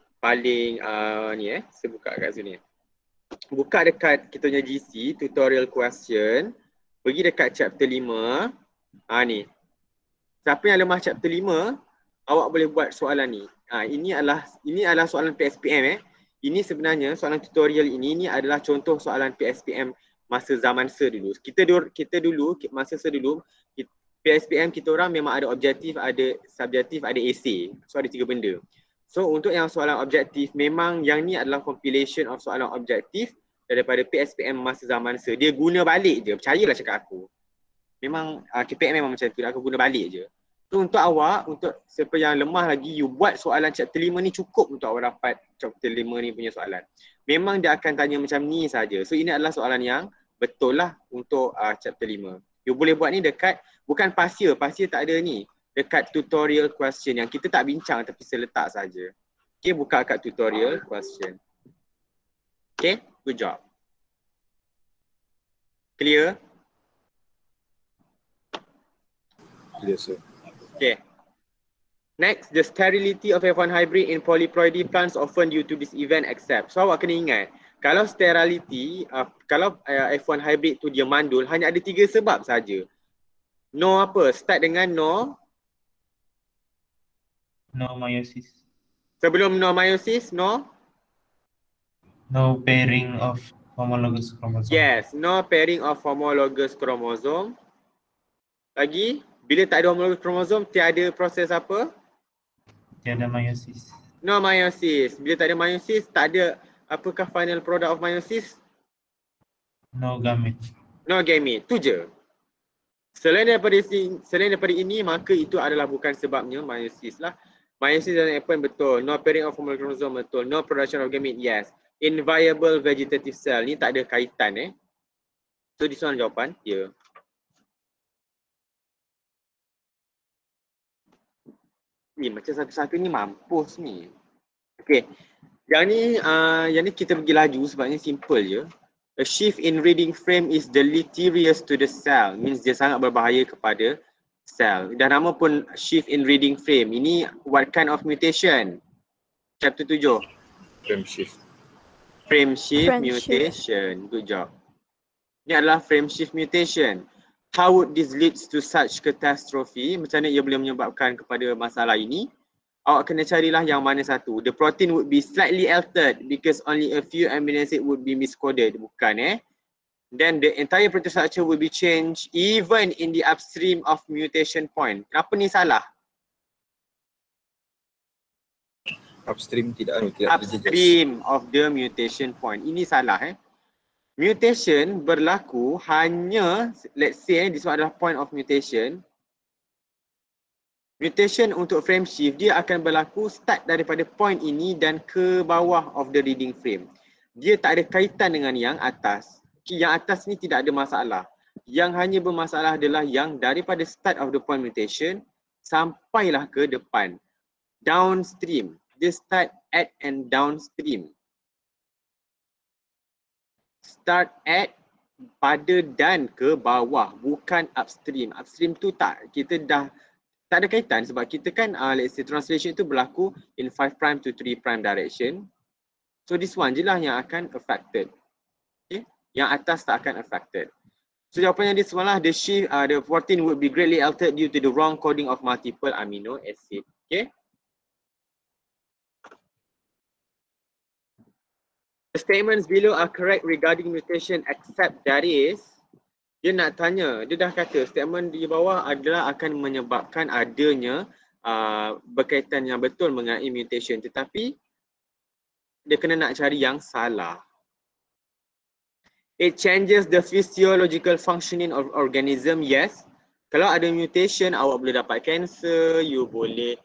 S1: ni saya buka kat sini. Buka dekat kita punya GC, tutorial question. Pergi dekat chapter 5. Ni. Siapa yang lemah chapter 5, awak boleh buat soalan ni. Ini adalah soalan PSPM. Ini sebenarnya soalan tutorial ini adalah contoh soalan PSPM masa zaman dulu. Kita dulu masa dulu PSPM kita orang memang ada objektif, ada subjektif, ada esei. So ada 3 benda. So untuk yang soalan objektif, memang yang ni adalah compilation of soalan objektif daripada PSPM masa zaman Dia guna balik je, percayalah cakap aku. Memang KPM memang macam tu, aku guna balik je. So untuk awak, untuk siapa yang lemah lagi, you buat soalan chapter 5 ni cukup untuk awak dapat chapter 5 ni punya soalan. Memang dia akan tanya macam ni saja. So ini adalah soalan yang betul lah untuk chapter 5. You boleh buat ni dekat, bukan pasir tak ada ni. Dekat tutorial question yang kita tak bincang tapi saya letak saja. Okay, buka kat tutorial question. Okay, good job. Clear?
S2: Yes, sir.
S1: Okay. Next, the sterility of F1 hybrid in polyploidy plants often due to this event except. So awak kena ingat, kalau sterility, kalau F1 hybrid tu dia mandul, hanya ada 3 sebab saja. No apa? Start dengan no
S4: meiosis.
S1: Sebelum no meiosis, no
S4: pairing of homologous chromosome.
S1: Yes, no pairing of homologous chromosome. Lagi, bila tak ada homologous chromosome, tiada proses apa?
S4: Tiada meiosis.
S1: No meiosis. Bila tak ada meiosis, tak ada apakah final product of meiosis?
S4: No gamete.
S1: No gamete. Tu je. Selain daripada ini, maka itu adalah bukan sebabnya meiosis lah. Meiosis dan F1 betul. No pairing of homologous chromosome betul. No production of gamete, yes. Inviable vegetative cell ni tak ada kaitan So this one jawapan dia. Ni macam satu-satu ni mampus ni. Okay. Yang ni kita pergi laju sebabnya simple je. A shift in reading frame is deleterious to the cell. Means dia sangat berbahaya kepada cell. Dan nama pun shift in reading frame. Ini what kind of mutation? Chapter 7.
S2: Frame shift.
S1: Frame shift
S3: Frame
S1: mutation. Good job. Ini adalah frame shift mutation. How would this leads to such catastrophe? Macam mana ia boleh menyebabkan kepada masalah ini? Awak kena carilah yang mana satu. The protein would be slightly altered because only a few amino acid would be miscoded. Bukan Then the entire protein structure will be changed even in the upstream of mutation point. Kenapa ni salah?
S2: Upstream tidak
S1: Upstream of the mutation point. Ini salah Mutation berlaku hanya, let's say this one adalah point of mutation. Mutation untuk frame shift dia akan berlaku start daripada point ini dan ke bawah of the reading frame. Dia tak ada kaitan dengan yang atas. Yang atas ni tidak ada masalah. Yang hanya bermasalah adalah yang daripada start of the point mutation sampailah ke depan. Downstream. Dia start at and downstream. Start at pada dan ke bawah, bukan upstream. Upstream tu kita dah tak ada kaitan sebab kita kan let's say translation itu berlaku in 5' to 3' direction. So this one je lah yang akan affected. Okay? Yang atas tak akan affected. So jawapannya this one lah, the protein would be greatly altered due to the wrong coding of multiple amino acid. Okay? The statements below are correct regarding mutation except that is, dia nak tanya, dia dah kata statement di bawah adalah akan menyebabkan adanya berkaitan yang betul mengenai mutation, tetapi dia kena nak cari yang salah. It changes the physiological functioning of organism, yes. Kalau ada mutation, awak boleh dapat cancer, you boleh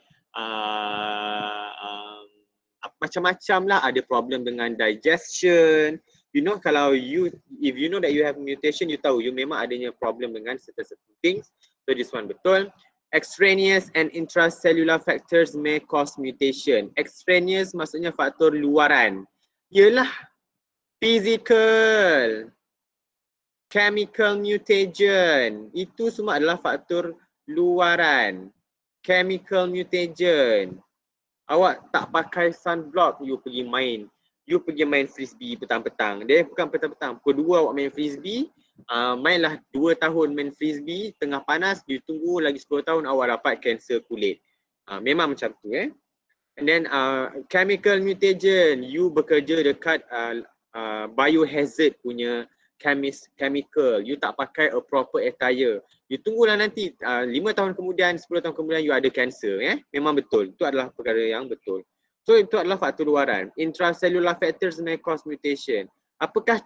S1: macam-macam lah, ada problem dengan digestion. You know, if you know that you have mutation, you tahu you memang adanya problem dengan certain things. So this one betul. Extraneous and intracellular factors may cause mutation. Extraneous maksudnya faktor luaran. Yalah, physical, chemical mutation. Itu semua adalah faktor luaran. Chemical mutation. Awak tak pakai sunblock, you pergi main. You pergi main frisbee petang-petang. Dia bukan petang-petang. Pukul 2 awak main frisbee. Mainlah 2 tahun main frisbee. Tengah panas, you tunggu lagi 10 tahun awak dapat kanser kulit. Memang macam tu And then chemical mutation. You bekerja dekat biohazard punya chemical. You tak pakai a proper attire. You tunggulah nanti 5 tahun kemudian, 10 tahun kemudian you ada kanser. Memang betul. Itu adalah perkara yang betul. So itu adalah faktor luaran. Intracellular factors may cause mutation. Apa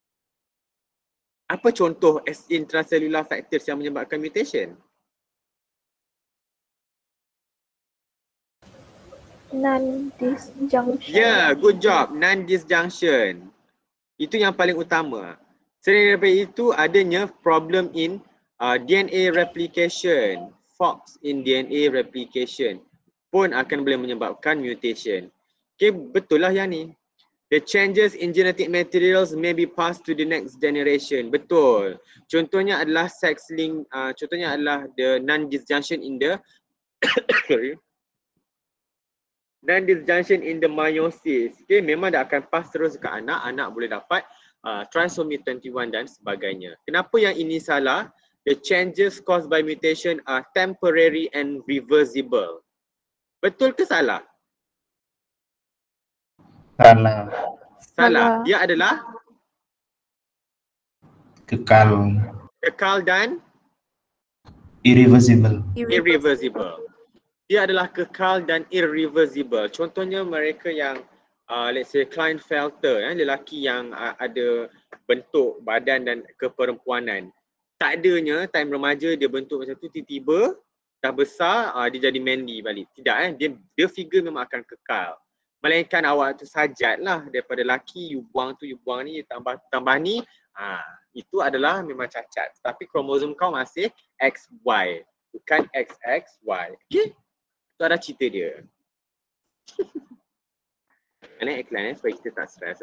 S1: contoh intracellular factors yang menyebabkan mutation?
S3: Non-disjunction.
S1: Yeah, good job. Non-disjunction. Itu yang paling utama. Selain daripada itu, adanya problem in DNA replication. Faults in DNA replication pun akan boleh menyebabkan mutation. Okay, betul lah yang ni. The changes in genetic materials may be passed to the next generation. Betul. Contohnya adalah sex link, contohnya adalah the non-disjunction in the non-disjunction in the meiosis. Okay, memang dah akan pass terus ke anak, anak boleh dapat trisomy 21 dan sebagainya. Kenapa yang ini salah? The changes caused by mutation are temporary and reversible. Betul ke salah?
S4: Salah.
S1: Salah. Dia adalah
S4: Kekal.
S1: kekal dan
S4: Irreversible.
S1: irreversible. Dia adalah kekal dan irreversible. Contohnya mereka yang let's say Klinefelter, lelaki yang ada bentuk badan dan keperempuanan. Tak adanya time remaja dia bentuk macam tu, tiba-tiba dah besar dia jadi manly balik. Tidak dia figure memang akan kekal. Melainkan awak tu sajat lah, daripada laki you buang ni, tambah ni, itu adalah memang cacat. Tapi kromosom kau masih XY, bukan XXY. Okay? Itu ada cerita dia. Ini iklan supaya kita tak stres.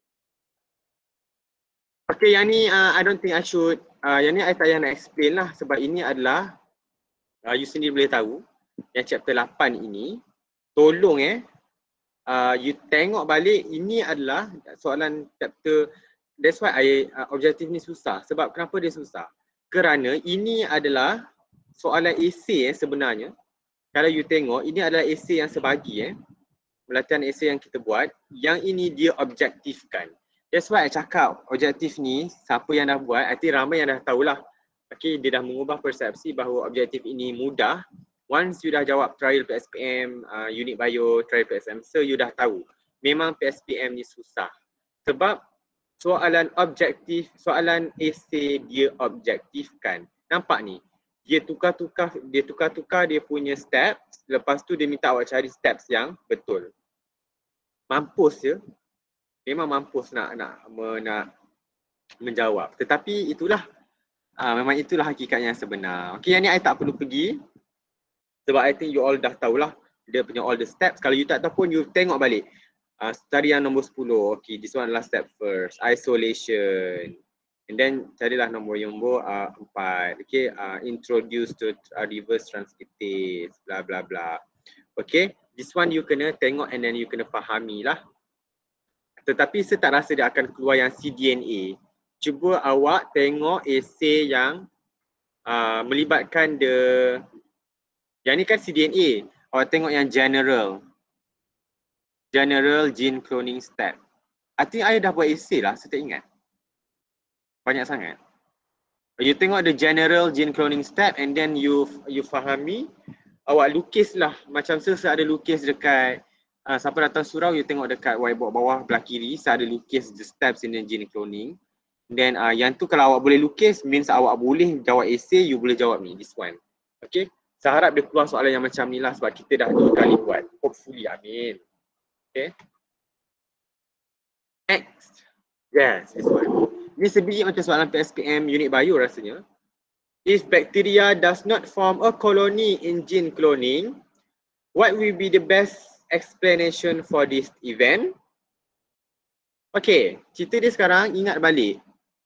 S1: Okay, yang ni I don't think I should, yang ni I tak payah nak explain lah sebab ini adalah you sendiri boleh tahu yang chapter 8 ini. Tolong you tengok balik, ini adalah soalan chapter. That's why objektif ni susah. Sebab kenapa dia susah? Kerana ini adalah soalan esei sebenarnya. Kalau you tengok, ini adalah esei yang sebagi latihan esei yang kita buat. Yang ini dia objektifkan. That's why I cakap objektif ni, siapa yang dah buat, I think ramai yang dah tahulah. Okay, dia dah mengubah persepsi bahawa objektif ini mudah. Once you dah jawab trial PSPM, unit bio, trial PSM, so you dah tahu. Memang PSPM ni susah. Sebab soalan objektif, soalan esei dia objektifkan. Nampak ni? Dia tukar-tukar dia punya steps, lepas tu dia minta awak cari steps yang betul. Mampus je. Memang mampus nak menjawab. Tetapi itulah, memang itulah hakikat yang sebenar. Okay, yang ni I tak perlu pergi. Sebab I think you all dah tahulah dia punya all the steps. Kalau you tak tahu pun, you tengok balik. Study yang nombor 10. Okay, this one adalah step first. Isolation. And then carilah nombor 4. Okay, introduce to reverse transcriptase. Blah blah blah. Okay, this one you kena tengok and then you kena fahami lah. Tetapi saya tak rasa dia akan keluar yang cDNA. Cuba awak tengok esei yang melibatkan yang ni kan cDNA. Awak tengok yang general gene cloning step. I think I dah buat esei lah, saya tak ingat. Banyak sangat. You tengok the general gene cloning step and then you fahami. Awak lukislah macam saya ada lukis dekat siapa datang surau, you tengok dekat whiteboard bawah belah kiri, saya ada lukis the steps in the gene cloning. Then yang tu kalau awak boleh lukis, means awak boleh jawab esei, you boleh jawab ni, this one. Okay, saya harap dia keluar soalan yang macam ni lah sebab kita dah 2 kali buat. Hopefully, amin. Okay. Next. Yes, this one. Ni sebiji macam soalan PSPM unit bio rasanya. If bacteria does not form a colony in gene cloning, what will be the best explanation for this event? Okay, cerita dia sekarang ingat balik.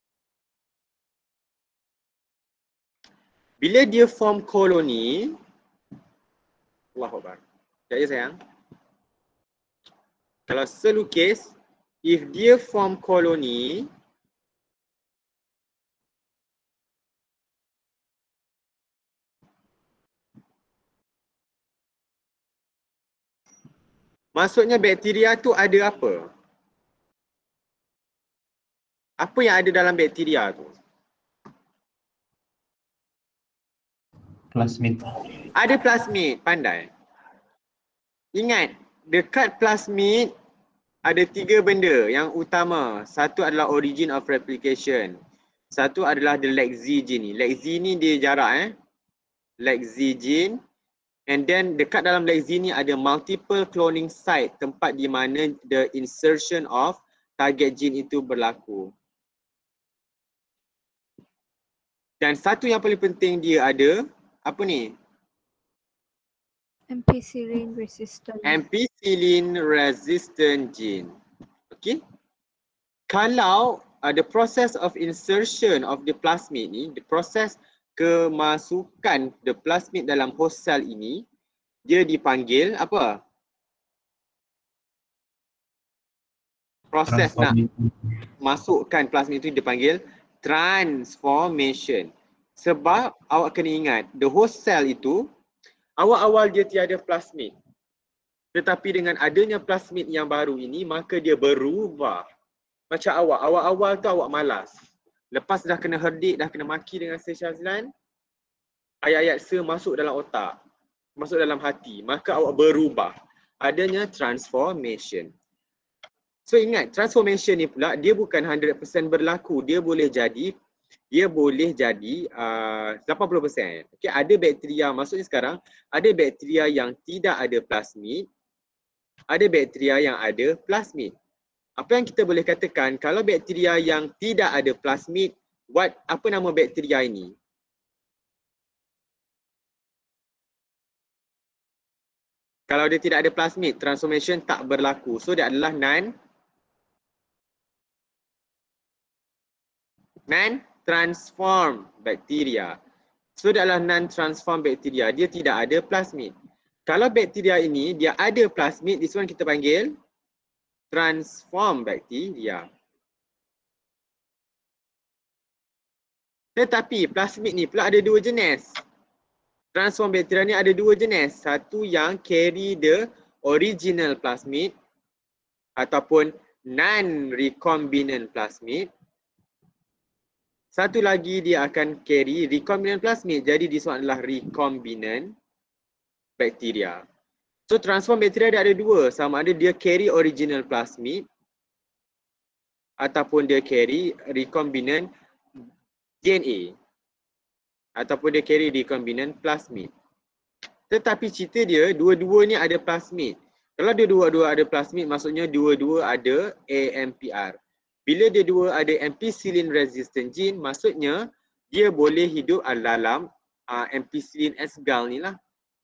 S1: Bila dia form koloni, Allahu Akbar. Sekejap je sayang. Kalau selukis, if dia form koloni, maksudnya bakteria tu ada apa? Apa yang ada dalam bakteria tu?
S4: Plasmid.
S1: Ada plasmid, pandai. Ingat, dekat plasmid ada 3 benda yang utama. Satu adalah origin of replication. Satu adalah the Lexi gene ni. Lexi ni dia jarak Lexi gene. And then dekat dalam Lexi ni ada multiple cloning site, tempat di mana the insertion of target gene itu berlaku. Dan satu yang paling penting dia ada, apa ni?
S3: Ampicillin resistant.
S1: Ampicillin resistant gene. Okay. Kalau the process of insertion of the plasmid ni, the process kemasukan the plasmid dalam host cell ini, dia dipanggil apa? Proses nak masukkan plasmid itu dipanggil transformation. Sebab awak kena ingat, the host cell itu awal-awal dia tiada plasmid. Tetapi dengan adanya plasmid yang baru ini, maka dia berubah. Macam awal-awal tu awak malas. Lepas dah kena herdik, dah kena maki dengan Syazlan, ayat-ayat masuk dalam otak, masuk dalam hati, maka awak berubah. Adanya transformation. So ingat, transformation ni pula dia bukan 100% berlaku. Dia boleh jadi 80%. Okay, ada bakteria, maksudnya sekarang ada bakteria yang tidak ada plasmid. ada bakteria yang ada plasmid. Apa yang kita boleh katakan kalau bakteria yang tidak ada plasmid, apa nama bakteria ini? Kalau dia tidak ada plasmid, transformation tak berlaku. So dia adalah non-transform bakteria. So dia adalah non-transform bakteria. Dia tidak ada plasmid. Kalau bakteria ini dia ada plasmid, this one kita panggil transform bakteria. Tetapi plasmid ni pula ada dua jenis. Transform bakteria ni ada dua jenis. Satu yang carry the original plasmid ataupun non-recombinant plasmid. Satu lagi dia akan carry recombinant plasmid. Jadi this one adalah recombinant bakteria. So transform bakteria dia ada dua. Sama ada dia carry original plasmid ataupun dia carry recombinant DNA. Ataupun dia carry recombinant plasmid. Tetapi cerita dia dua-dua ni ada plasmid. Kalau dia dua-dua ada plasmid maksudnya dua-dua ada AMPR. Bila dia dua ada ampicillin resistant gene maksudnya dia boleh hidup dalam ampicillin S-gal ni lah.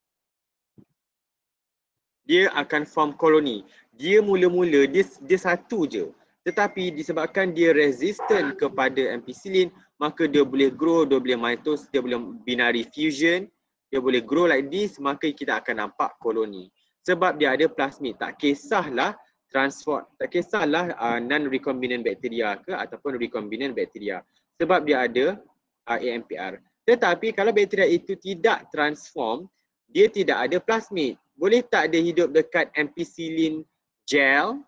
S1: Dia akan form koloni. Dia mula-mula dia satu je. Tetapi disebabkan dia resistant kepada ampicillin, maka dia boleh grow, dia boleh mitosis, dia boleh binary fusion, dia boleh grow like this, maka kita akan nampak koloni. Sebab dia ada plasmid, tak kisahlah non-recombinant bakteria ke ataupun recombinant bakteria. Sebab dia ada AMPR. Tetapi kalau bakteria itu tidak transform, dia tidak ada plasmid. Boleh tak dia hidup dekat ampicillin gel?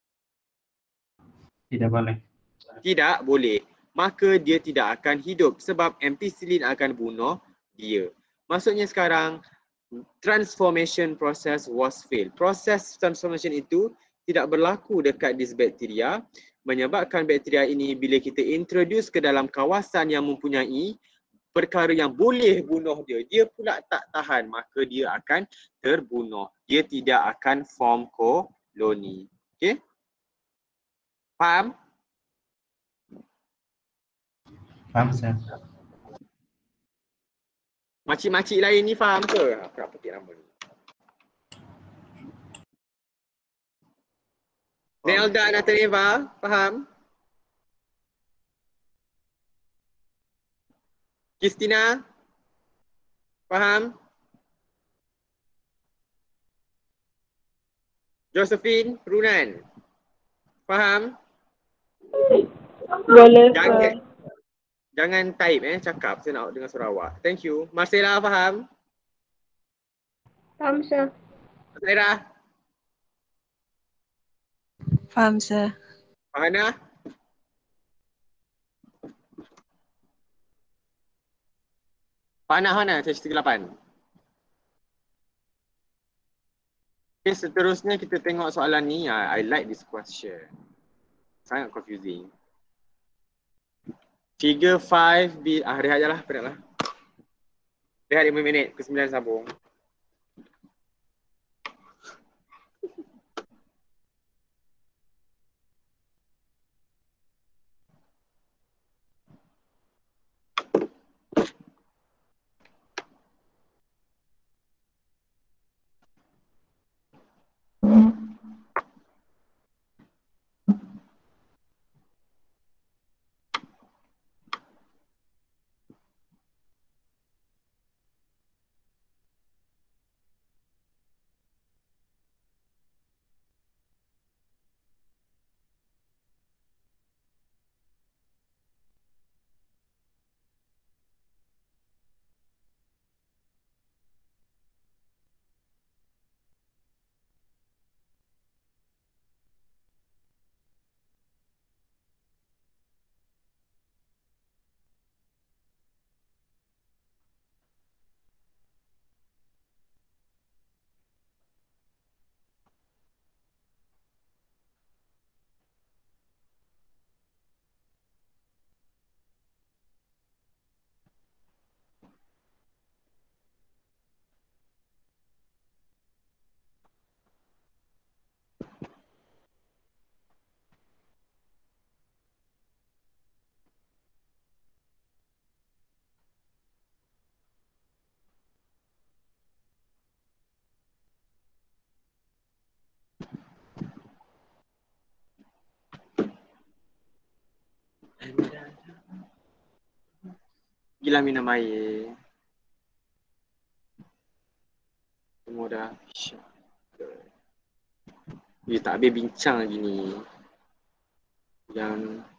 S4: Tidak boleh.
S1: Tidak boleh. Maka dia tidak akan hidup sebab ampicillin akan bunuh dia. Maksudnya sekarang transformation process was failed. Proses transformation itu tidak berlaku dekat this bacteria menyebabkan bakteria ini bila kita introduce ke dalam kawasan yang mempunyai perkara yang boleh bunuh dia, dia pula tak tahan maka dia akan terbunuh. Dia tidak akan form koloni. Okey? Faham?
S4: Faham, Sir?
S1: Makcik-makcik lain ni faham ke? Aku nak petik nama ni. Nelda Nataneva, faham? Kristina? Faham? Josephine, Runan? Faham?
S6: Boleh,
S1: Jangan type cakap, saya nak dengar suara awak. Thank you. Marcela faham?
S6: Faham, Sir.
S1: Zaira?
S7: Faham, Sir.
S1: Fahana? Fahana, saya 38. Okay, seterusnya kita tengok soalan ni. I like this question. Sangat confusing. Figure 5B. Rehat je lah, penat lah. Rehat 5 minit, ke 9 sambung. Pergilah minum air. Semua dah syak. Tak habis bincang lagi ni. Yang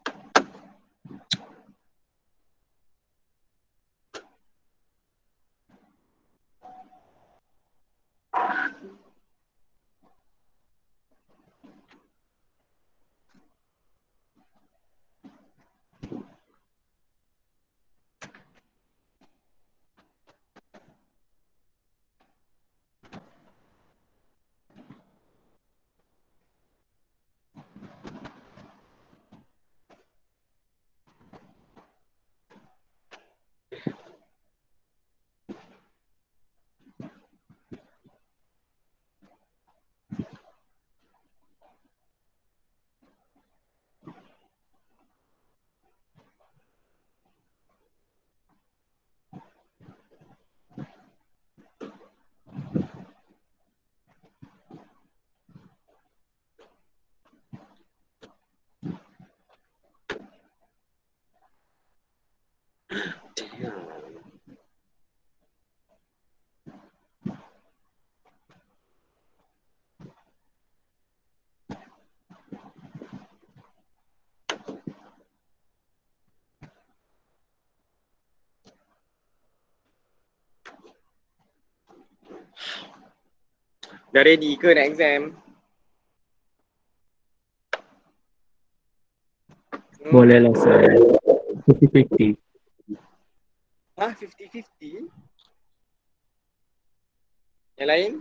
S1: dah ready ke nak exam?
S5: Boleh lah sir. 50-50.
S1: 50-50? Yang lain?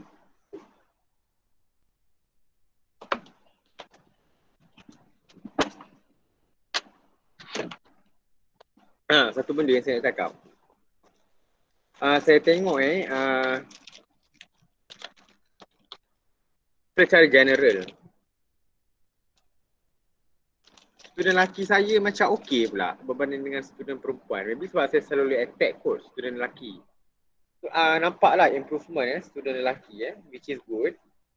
S1: Satu benda yang saya nak cakap. Saya tengok secara general, student lelaki saya macam okey pula berbanding dengan student perempuan. Maybe sebab saya selalu attack kot student lelaki. Nampaklah improvement student lelaki which is good.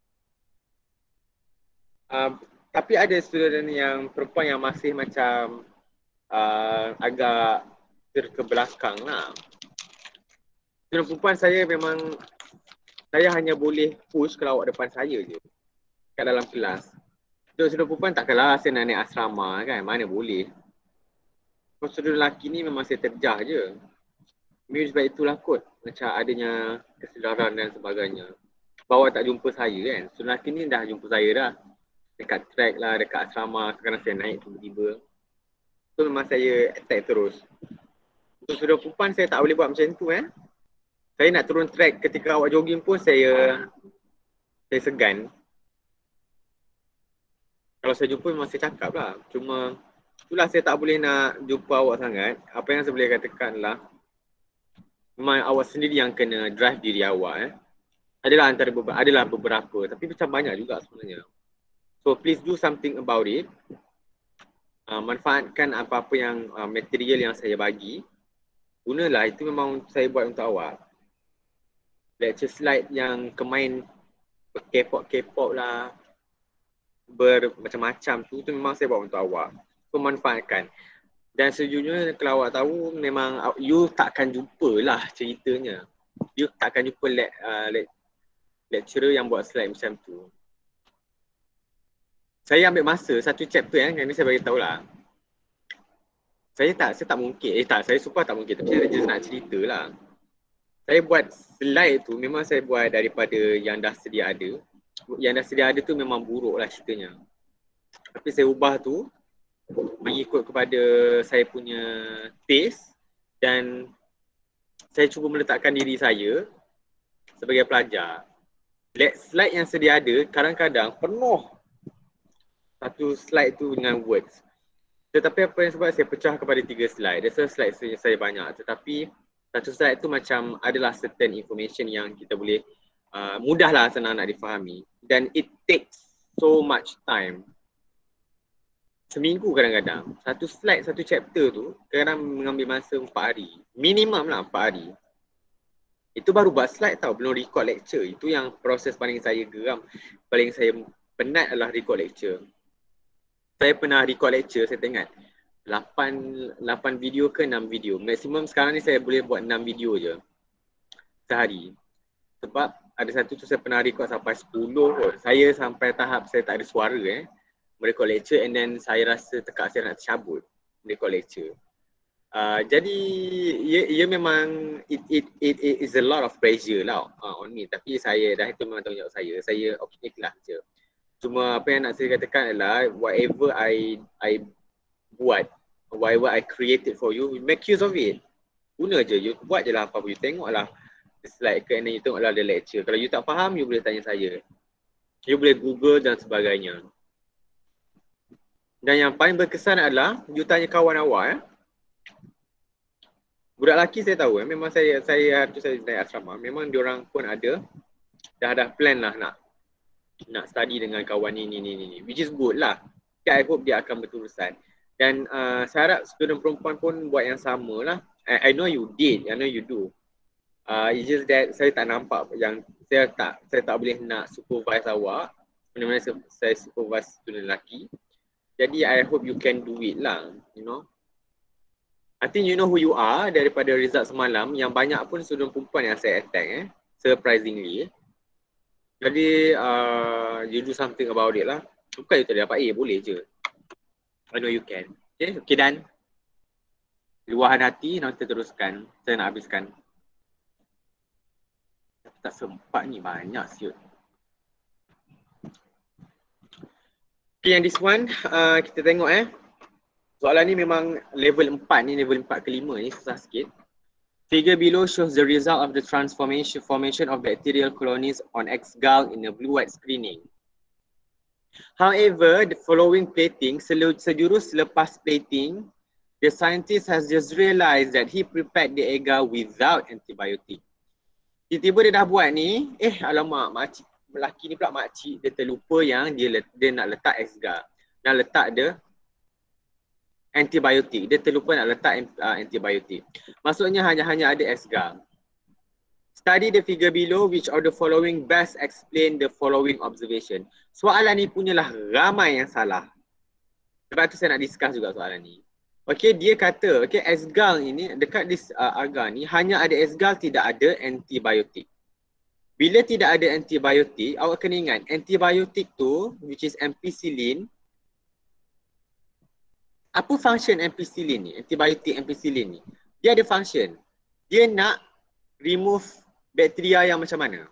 S1: Tapi ada student yang perempuan yang masih macam agak terkebelakang lah. Student perempuan saya memang, saya hanya boleh push kalau awak depan saya je kat dalam kelas. Student perempuan takkanlah saya nak naik asrama kan, mana boleh. Kalau student lelaki ni memang saya terjah je. Mungkin sebab itulah kot macam adanya kesedaran dan sebagainya. Bawa tak jumpa saya kan, student lelaki ni dah jumpa saya dah. Dekat track lah, dekat asrama, kadang saya naik tiba-tiba. So memang saya attack terus. Untuk student perempuan saya tak boleh buat macam tu Saya nak turun track ketika awak jogging pun saya segan. Kalau saya jumpa memang saya cakap lah. Cuma itulah saya tak boleh nak jumpa awak sangat. Apa yang saya boleh katakan lah, memang awak sendiri yang kena drive diri awak Adalah beberapa tapi macam banyak juga sebenarnya. So please do something about it. Manfaatkan apa-apa yang material yang saya bagi. Gunalah, itu memang saya buat untuk awak. Lecture slide yang kemain K-pop lah, bermacam-macam tu memang saya buat untuk awak. So manfaatkan. Dan sejujurnya kalau awak tahu, memang you takkan jumpa lah ceritanya. You takkan jumpa lecturer yang buat slide macam tu. Saya ambil masa satu chapter ini saya bagi tahu lah. Saya tak mungkin, saya super tak mungkin, tapi saya just nak cerita lah. Saya buat slide tu memang saya buat daripada yang dah sedia ada. Yang dah sedia ada tu memang buruk lah ceritanya. Tapi saya ubah tu mengikut kepada saya punya taste dan saya cuba meletakkan diri saya sebagai pelajar. Slide yang sedia ada kadang-kadang penuh satu slide tu dengan words. Tetapi apa yang sebab saya pecah kepada 3 slide. That's why slide saya banyak. Tetapi satu slide tu macam adalah certain information yang kita boleh mudahlah senang nak difahami. Dan it takes so much time. Seminggu kadang-kadang. Satu slide, satu chapter tu kadang mengambil masa 4 hari. Minimum lah 4 hari. Itu baru buat slide tau, belum record lecture. Itu yang proses paling saya geram. Paling saya penat adalah record lecture. Saya pernah record lecture, saya teringat. 8 video ke 6 video. Maksimum sekarang ni saya boleh buat 6 video je sehari. Sebab ada satu tu saya pernah record sampai 10 kot. Saya sampai tahap saya tak ada suara merecord lecture, and then saya rasa tekak saya nak tercabut merecord lecture. Jadi ia memang it is a lot of pressure lah on me. Tapi saya dah, itu memang tanggungjawab saya. Saya ikhlas je. Cuma apa yang nak saya katakan adalah whatever I buat, whatever I created for you, make use of it. Guna je, you buat je lah apa-apa, you tengok lah slide ke, and then you tengok lah the lecture. Kalau you tak faham, you boleh tanya saya. You boleh Google dan sebagainya. Dan yang paling berkesan adalah you tanya kawan awak budak lelaki saya tahu memang saya naik asrama, memang diorang pun ada dah plan lah nak study dengan kawan ni, which is good lah. I hope dia akan berurusan. Dan saya harap student perempuan pun buat yang sama lah. I know you did, I know you do. It's just that saya tak nampak yang saya tak boleh nak supervise awak. Benar-benar saya supervise student lelaki. Jadi I hope you can do it lah, you know. I think you know who you are daripada result semalam. Yang banyak pun student perempuan yang saya attack surprisingly. Jadi you do something about it lah. Bukan you tak dapat A, boleh je. I know you can. Okay done. Luahan hati, nak kita teruskan. Saya nak habiskan. Tak sempat ni, banyak siut. Okay, yang this one kita tengok soalan ni memang level 4 ni, level 4 ke 5 ni susah sikit. Figure below shows the result of the formation of bacterial colonies on X-gall in a blue-white screening. However, the following plating, sejurus selepas plating, the scientist has just realized that he prepared the agar without antibiotic. Tiba-tiba dia dah buat ni, alamak, makcik, lelaki ni pula makcik, dia terlupa yang dia nak letak X-gall, nak letak dia antibiotik. Dia terlupa nak letak antibiotik. Maksudnya hanya ada X-gall. Study the figure below, which of the following best explain the following observation. Soalan ni punyalah ramai yang salah. Sebab tu saya nak discuss juga soalan ni. Okay, dia kata, okay, X-gall ini dekat this agar ni hanya ada X-gall, tidak ada antibiotik. Bila tidak ada antibiotik, awak kena ingat antibiotik tu, which is ampicillin. Apa function ampicillin ni? Antibiotik ampicillin ni. Dia ada function. Dia nak remove bakteria yang macam mana?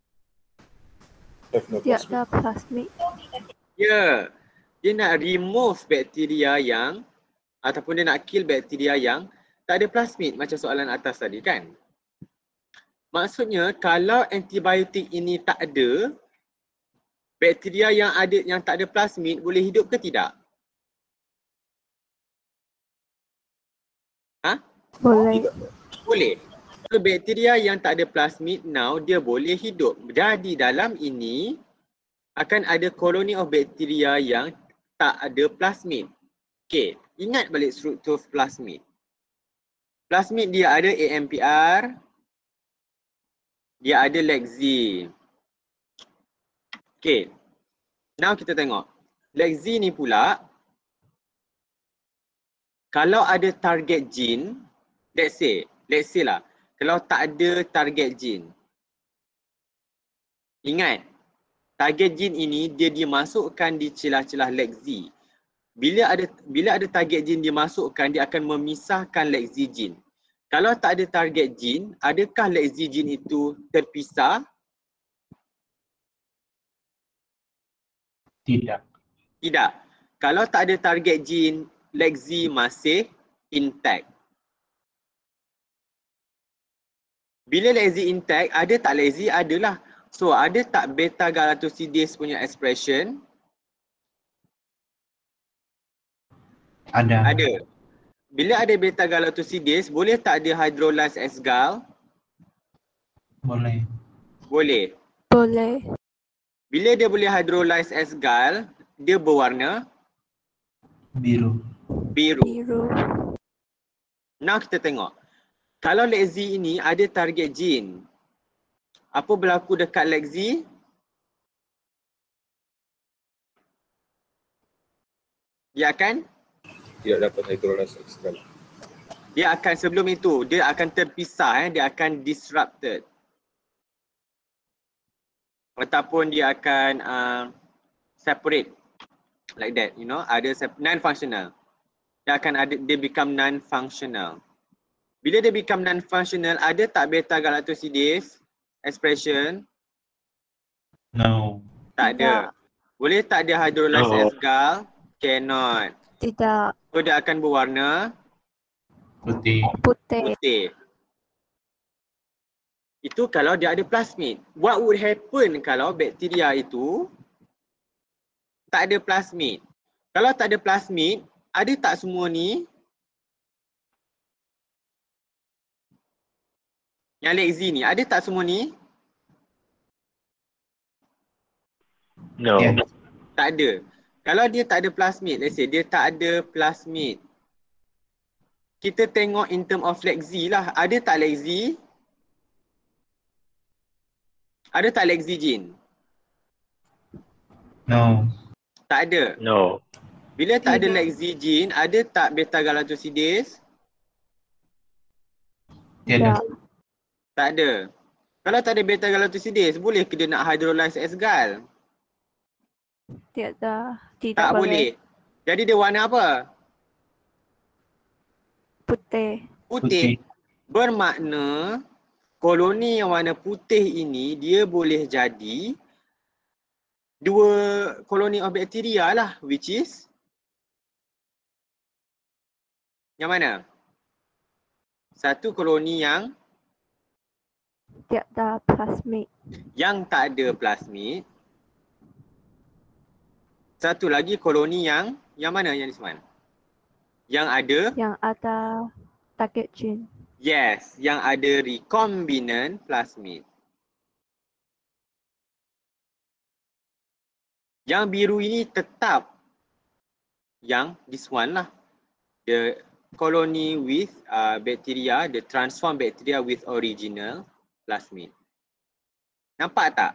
S3: Dia ada plasmid.
S1: Ya. Dia nak remove bakteria yang, ataupun dia nak kill bakteria yang tak ada plasmid macam soalan atas tadi kan? Maksudnya kalau antibiotik ini tak ada, bakteria yang tak ada plasmid boleh hidup ke tidak?
S3: Boleh.
S1: Boleh. So bakteria yang tak ada plasmid now dia boleh hidup. Jadi dalam ini akan ada koloni of bakteria yang tak ada plasmid. Okay, ingat balik struktur plasmid. Plasmid dia ada AMPR, dia ada Lexi. Okay, now kita tengok. Lexi ni pula, kalau ada target gene, let's say lah, kalau tak ada target gene. Ingat, target gene ini dia dimasukkan di celah-celah Lexi. Bila ada target gene dimasukkan, dia akan memisahkan Lexi gene. Kalau tak ada target gene, adakah Lexi gene itu terpisah?
S4: Tidak.
S1: Tidak. Kalau tak ada target gene, Lexi masih intact. Bila Lexi intact, ada tak Lexi? Adalah. So, ada tak beta-galactosidase punya expression?
S4: Ada.
S1: Ada. Bila ada beta-galactosidase, boleh tak dia hydrolyze X-gall?
S4: Boleh.
S1: Boleh.
S3: Boleh.
S1: Bila dia boleh hydrolyze X-gall, dia berwarna
S4: Biru.
S1: biru.
S3: Biru.
S1: Now kita tengok. Kalau Lexi ini ada target gene, apa berlaku dekat Lexi? Dia akan
S2: tidak dapat hydrolyze X-gal.
S1: Dia akan sebelum itu, dia akan terpisah, dia akan disrupted. Ataupun dia akan separate like that, you know, ada non-functional. Dia become non-functional. Bila dia become non-functional, ada tak beta-galactosidase expression?
S4: No.
S1: Tak ada. Boleh tak dia hydrolyze X-gal? Cannot.
S3: Tidak.
S1: So dia akan berwarna
S4: Putih.
S1: putih. Itu kalau dia ada plasmid. What would happen kalau bakteria itu tak ada plasmid? Kalau tak ada plasmid, ada tak semua ni? Yang lazy ni, ada tak semua ni?
S5: No.
S4: Yeah.
S1: Tak ada. Kalau dia tak ada plasmid, let's say dia tak ada plasmid. Kita tengok in term of lexi lah. Ada tak lexi? Ada tak lexi gene?
S4: No.
S1: Tak ada.
S5: No.
S1: Bila tak ada
S3: Tidak.
S1: lexi gene, ada tak beta-galactosidase?
S4: Tiada.
S1: Tak ada. Kalau tak ada beta-galactosidase, boleh ke dia nak hydrolyze X-gal?
S3: Tidak.
S1: Tak boleh. Jadi dia warna apa?
S3: Putih.
S1: Putih. Bermakna koloni yang warna putih ini dia boleh jadi dua koloni of bakteria lah, which is yang mana? Satu koloni yang
S3: Tiada plasmid.
S1: tak ada plasmid. Satu lagi koloni yang mana yang Nisman? Yang ada,
S3: Yang ada target gene.
S1: yes, yang ada recombinant plasmid. Yang biru ini tetap yang this one lah. The colony with bacteria, the transformed bacteria with original plasmid. Nampak tak?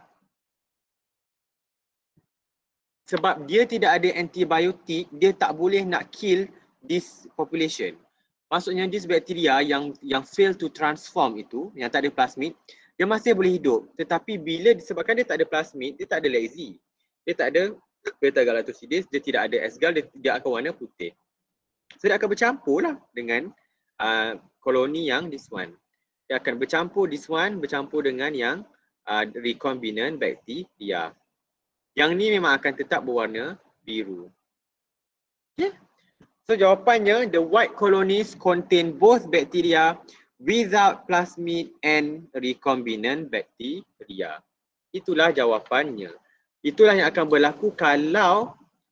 S1: Sebab dia tidak ada antibiotik, dia tak boleh nak kill this population. Maksudnya this bacteria yang fail to transform itu, yang tak ada plasmid, dia masih boleh hidup. Tetapi bila disebabkan dia tak ada plasmid, dia tak ada lexi. Dia tak ada beta-galactosidase, dia tidak ada X-gal, dia akan warna putih. So dia akan bercampur lah dengan koloni yang this one. Dia akan bercampur this one, bercampur dengan yang recombinant bacteria. Yang ni memang akan tetap berwarna biru. Okay. So jawapannya, the white colonies contain both bacteria without plasmid and recombinant bacteria. Itulah jawapannya. Itulah yang akan berlaku kalau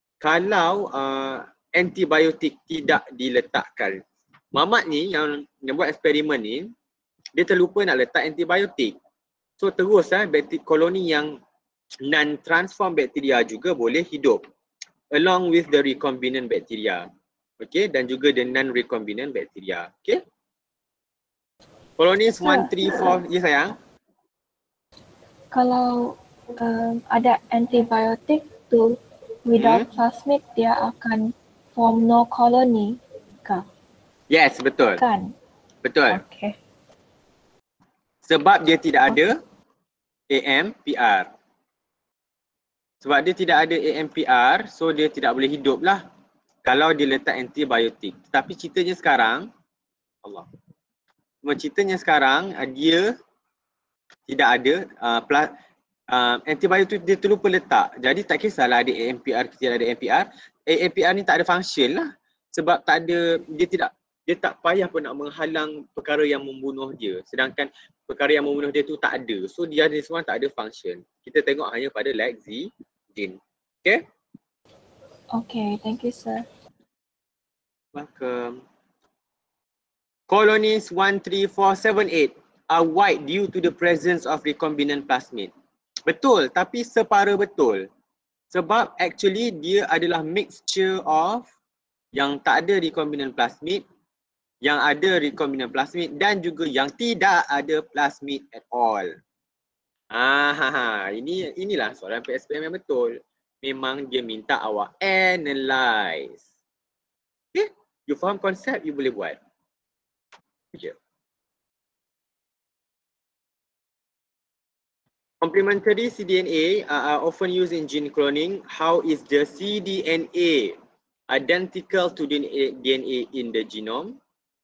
S1: antibiotik tidak diletakkan. Mamat ni yang buat eksperimen ni, dia terlupa nak letak antibiotik. So terus koloni yang non-transform bacteria juga boleh hidup along with the recombinant bacteria. Okay, dan juga the non-recombinant bacteria. Okay. Colonies 1, 3, 4. Ya sayang.
S6: Kalau ada antibiotik tu without plasmid, dia akan form no colony ke?
S1: Yes, betul.
S6: Kan?
S1: Betul.
S6: Okay.
S1: Sebab dia tidak ada AMPR. Sebab dia tidak ada AMPR, so dia tidak boleh hidup lah kalau dia letak antibiotik. Tapi ceritanya sekarang, ceritanya sekarang dia tidak ada antibiotik, dia terlupa letak. Jadi tak kisahlah ada AMPR ke tidak ada AMPR. AMPR ni tak ada function lah. Sebab tak ada, dia tak payah pun nak menghalang perkara yang membunuh dia. Sedangkan perkara yang membunuh dia tu tak ada. So dia ni semua tak ada function. Kita tengok hanya pada lexi gene. Okay?
S6: Okay, thank you sir.
S1: Welcome. Colonies 1, 3, 4, 7, 8 are white due to the presence of recombinant plasmid. Betul, tapi separa betul. Sebab actually dia adalah mixture of yang tak ada recombinant plasmid, yang ada recombinant plasmid dan juga yang tidak ada plasmid at all. Inilah soalan PSPM yang betul. Memang dia minta awak analyze. Okay? You faham konsep, you boleh buat. Okay. Complementary cDNA are often used in gene cloning. How is the cDNA identical to the DNA in the genome?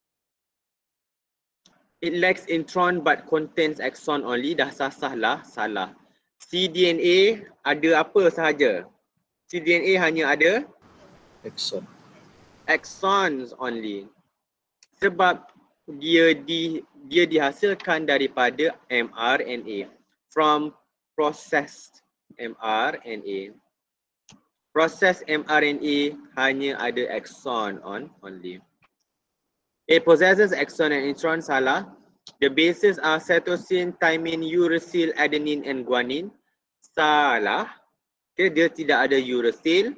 S1: It lacks intron but contains exon only. Dah sah lah, salah. cDNA ada apa sahaja? cDNA hanya ada
S2: Exon.
S1: exons only. Sebab dia dihasilkan daripada mRNA. From processed mRNA. Processed mRNA hanya ada exon only. It possesses exon and intron, salah. The bases are cytosine, thymine, uracil, adenine and guanine, salah. Okay, dia tidak ada uracil.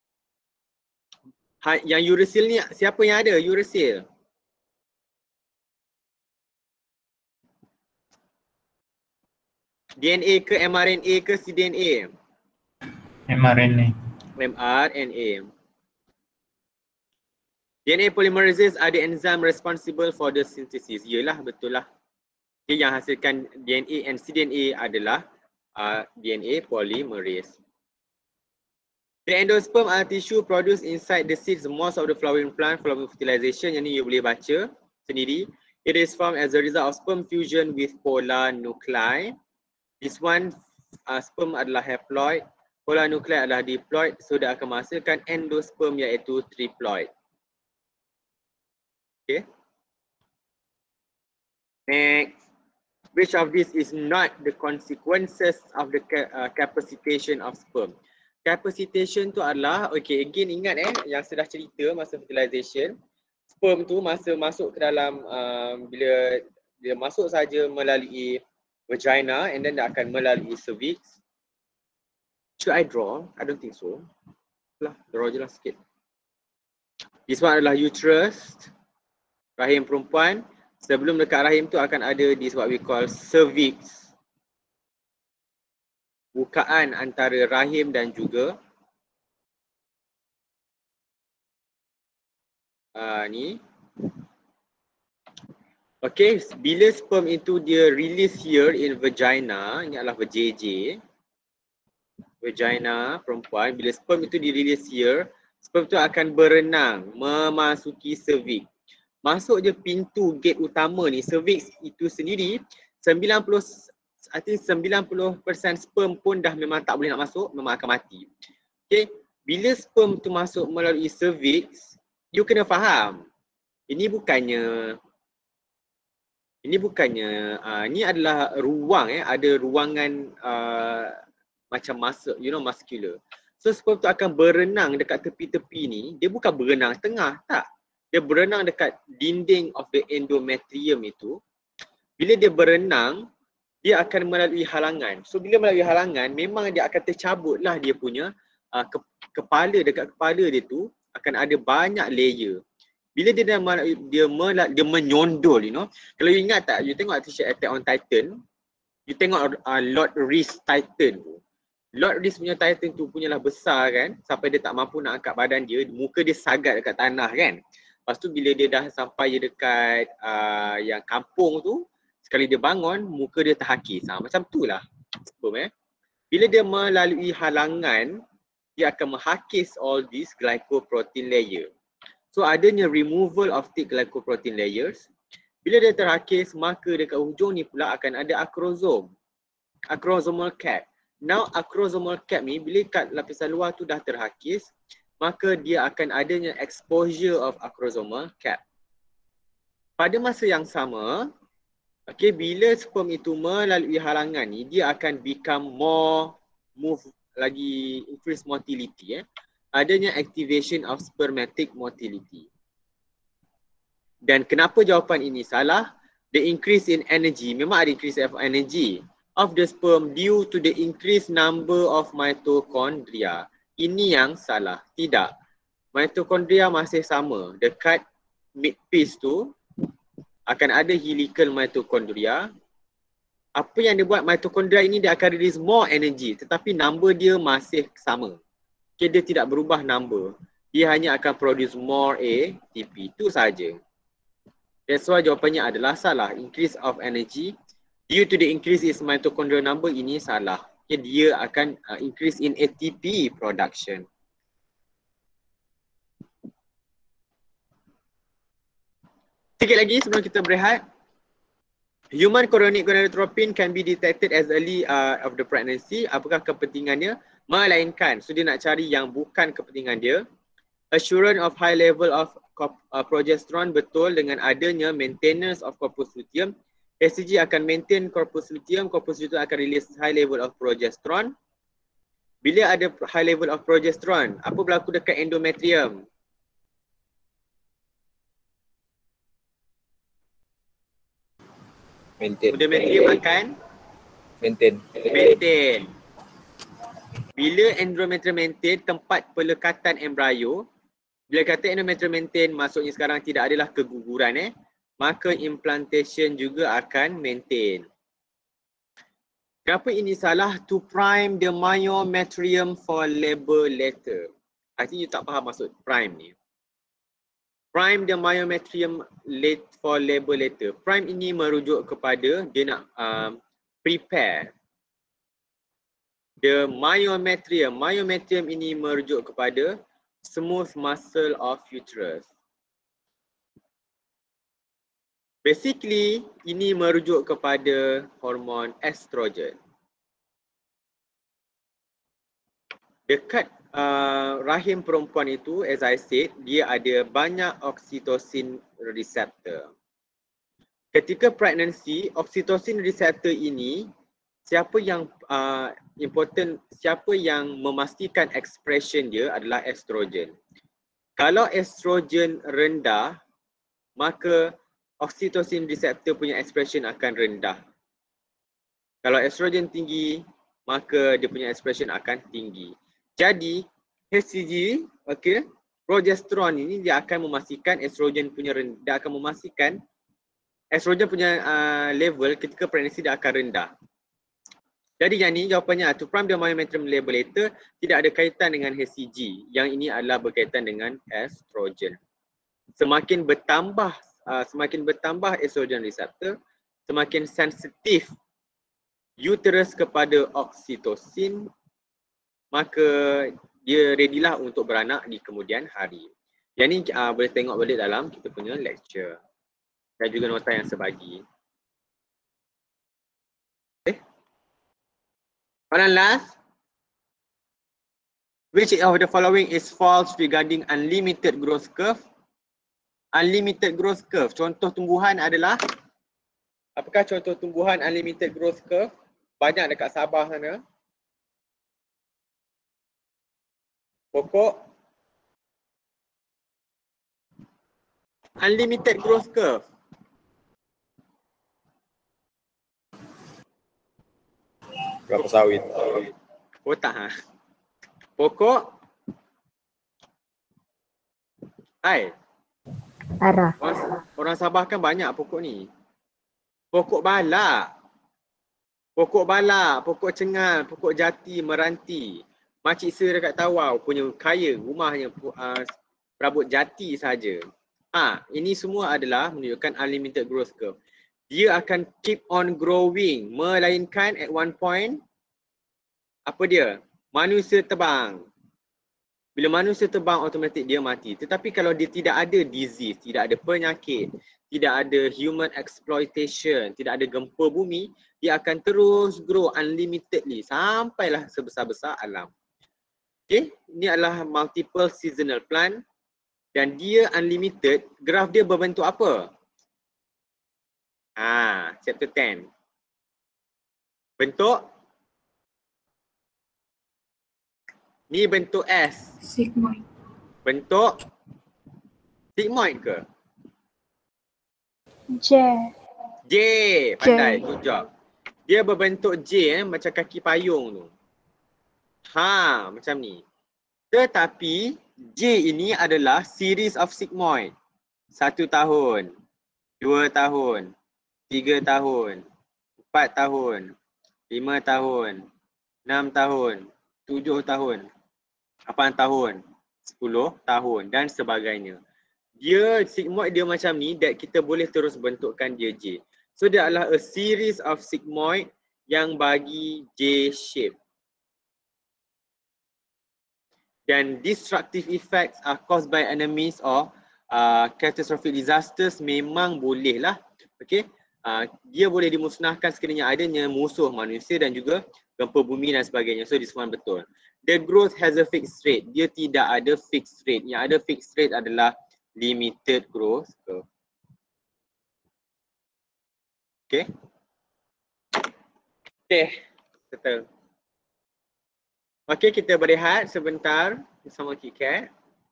S1: Yang uracil ni siapa yang ada uracil? DNA ke mRNA ke cDNA?
S4: mRNA.
S1: mRNA. DNA polymerase ada enzim responsible for the synthesis. Yelah, betul lah. Okay, yang hasilkan DNA and cDNA adalah DNA polymerase. The endosperm are tissue produced inside the seeds, most of the flowering plant following fertilization. Yang ni you boleh baca sendiri. It is formed as a result of sperm fusion with polar nuclei. This one, sperm adalah haploid, polar nuclei adalah diploid, so dia akan menghasilkan endosperm iaitu triploid. Okay. Next, which of this is not the consequences of the capacitation of sperm? Capacitation tu adalah, okay, again ingat yang sudah cerita masa fertilization, sperm tu masa masuk ke dalam, bila dia masuk saja melalui vagina and then dia akan melalui cervix. Should I draw? I don't think so. Lah, draw je lah sikit. This one adalah uterus, rahim perempuan. Sebelum dekat rahim tu akan ada this what we call cervix. Bukaan antara rahim dan juga ni. Okay, bila sperm itu dia release here in vagina, ini adalah VJJ. Vagina perempuan, bila sperm itu di release here, sperm itu akan berenang memasuki cervix. Masuk je pintu gate utama ni, cervix itu sendiri, 90% sperm pun dah memang tak boleh nak masuk, memang akan mati. Okay, bila sperm tu masuk melalui cervix, you kena faham, ini bukannya ni adalah ruang ada ruangan macam muscular. So sperm tu akan berenang dekat tepi-tepi ni, dia bukan berenang tengah, tak. Dia berenang dekat dinding of the endometrium itu. Bila dia berenang, dia akan melalui halangan. So bila melalui halangan, memang dia akan tercabutlah dia punya kepala, dekat kepala dia tu akan ada banyak layer. Bila dia menyondol, Kalau you ingat tak, you tengok t-shirt Attack on Titan, you tengok Lord Reese Titan tu. Lord Reese punya Titan tu punyalah besar kan, sampai dia tak mampu nak angkat badan dia, muka dia sagat dekat tanah kan. Lepas tu bila dia dah sampai dekat yang kampung tu, sekali dia bangun, muka dia terhakis. Macam tu lah sperm. Bila dia melalui halangan, dia akan menghakis all these glycoprotein layer. So adanya removal of thick glycoprotein layers. Bila dia terhakis, maka dekat hujung ni pula akan ada acrosome. Acrosomal cap. Now acrosomal cap ni bila kat lapisan luar tu dah terhakis, maka dia akan adanya exposure of acrosomal cap. Pada masa yang sama, okay, bila sperm itu melalui halangan ni, dia akan become more lagi increase motility. Adanya activation of spermatic motility. Dan kenapa jawapan ini salah? The increase in energy, memang ada increase of energy of the sperm due to the increased number of mitochondria. Ini yang salah. Tidak. Mitochondria masih sama. Dekat midpiece tu akan ada helical mitochondria. Apa yang dia buat, mitochondria ini dia akan release more energy, tetapi number dia masih sama. Okay, dia tidak berubah number. dia hanya akan produce more ATP. Itu saja. That's why jawapannya adalah salah. Increase of energy due to the increase in mitochondrial number, ini salah. Okay, dia akan increase in ATP production. Sikit lagi sebelum kita berehat. Human chorionic gonadotropin can be detected as early of the pregnancy. Apakah kepentingannya? Melainkan, so dia nak cari yang bukan kepentingan dia. Assurance of high level of progesterone, betul dengan adanya maintenance of corpus luteum. HCG akan maintain corpus luteum akan release high level of progesterone. Bila ada high level of progesterone, apa berlaku dekat endometrium?
S2: Maintain.
S1: Endometrium akan
S2: Maintain.
S1: maintain. Bila endometrium maintain, tempat pelekatan embrio, bila kata endometrium maintain, maksudnya sekarang tidak adalah keguguran, maka implantation juga akan maintain. Kenapa ini salah? To prime the myometrium for labor later. I think you tak faham maksud prime ni. Prime the myometrium for labor later. Prime ini merujuk kepada dia nak prepare. The myometrium. Myometrium ini merujuk kepada smooth muscle of uterus. Basically, ini merujuk kepada hormon estrogen. Dekat rahim perempuan itu, as I said, dia ada banyak oxytocin receptor. Ketika pregnancy, oxytocin receptor ini, siapa yang important, siapa yang memastikan expression dia adalah estrogen. Kalau estrogen rendah, maka oxytocin receptor punya expression akan rendah. Kalau estrogen tinggi, maka dia punya expression akan tinggi. Jadi HCG, okay, progesterone ini dia akan memastikan estrogen punya dia akan memastikan estrogen punya level ketika pregnancy dia akan rendah. Jadi yang ni jawapannya, to prime the myometrium labor later tidak ada kaitan dengan HCG. Yang ini adalah berkaitan dengan estrogen. Semakin bertambah estrogen receptor, semakin sensitif uterus kepada oksitosin, maka dia ready lah untuk beranak di kemudian hari. Yang ni boleh tengok balik dalam kita punya lecture dan juga nota yang sebagi. Okay. Soalan last. Which of the following is false regarding unlimited growth curve? Unlimited growth curve. Contoh tumbuhan adalah, apakah contoh tumbuhan unlimited growth curve? Banyak dekat Sabah sana. Pokok. Unlimited growth curve.
S2: Kelapa sawit.
S1: Oh tak. Pokok.
S8: Arah.
S1: Orang Sabah kan banyak pokok ni. Pokok balak. Pokok balak, pokok cengal, pokok jati, meranti. Makcik Sir dekat Tawau punya kaya, rumahnya berabut jati saja. Ini semua adalah menunjukkan unlimited growth curve. Dia akan keep on growing, melainkan at one point, apa dia? Manusia terbang. Bila manusia terbang, automatik dia mati. Tetapi kalau dia tidak ada disease, tidak ada penyakit, tidak ada human exploitation, tidak ada gempa bumi, dia akan terus grow unlimitedly sampailah sebesar-besar alam. Okay, ini adalah multiple seasonal plant dan dia unlimited. Graf dia berbentuk apa? Chapter 10. Bentuk? Ni bentuk S.
S9: Sigmoid.
S1: Bentuk sigmoid ke?
S6: J.
S1: J. Pandai, good job. Dia berbentuk J macam kaki payung tu. Macam ni. Tetapi J ini adalah series of sigmoid. 1 tahun, 2 tahun, 3 tahun, 4 tahun, 5 tahun, 6 tahun, 7 tahun, 8 tahun, 10 tahun dan sebagainya. Dia sigmoid dia macam ni that kita boleh terus bentukkan dia J. So dia adalah a series of sigmoid yang bagi J shape. Dan destructive effects are caused by enemies or catastrophic disasters memang boleh lah. Okay. Dia boleh dimusnahkan sekiranya adanya musuh manusia dan juga gempa bumi dan sebagainya. So this one betul. The growth has a fixed rate. Dia tidak ada fixed rate. Yang ada fixed rate adalah limited growth curve. Okay. Okay. Settle. Okay, kita berehat sebentar bersama KiCat.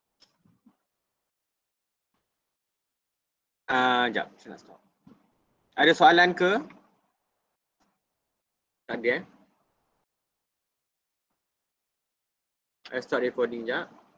S1: Sekejap, saya nak stop. Ada soalan ke? Tak ada. Start recording sekejap.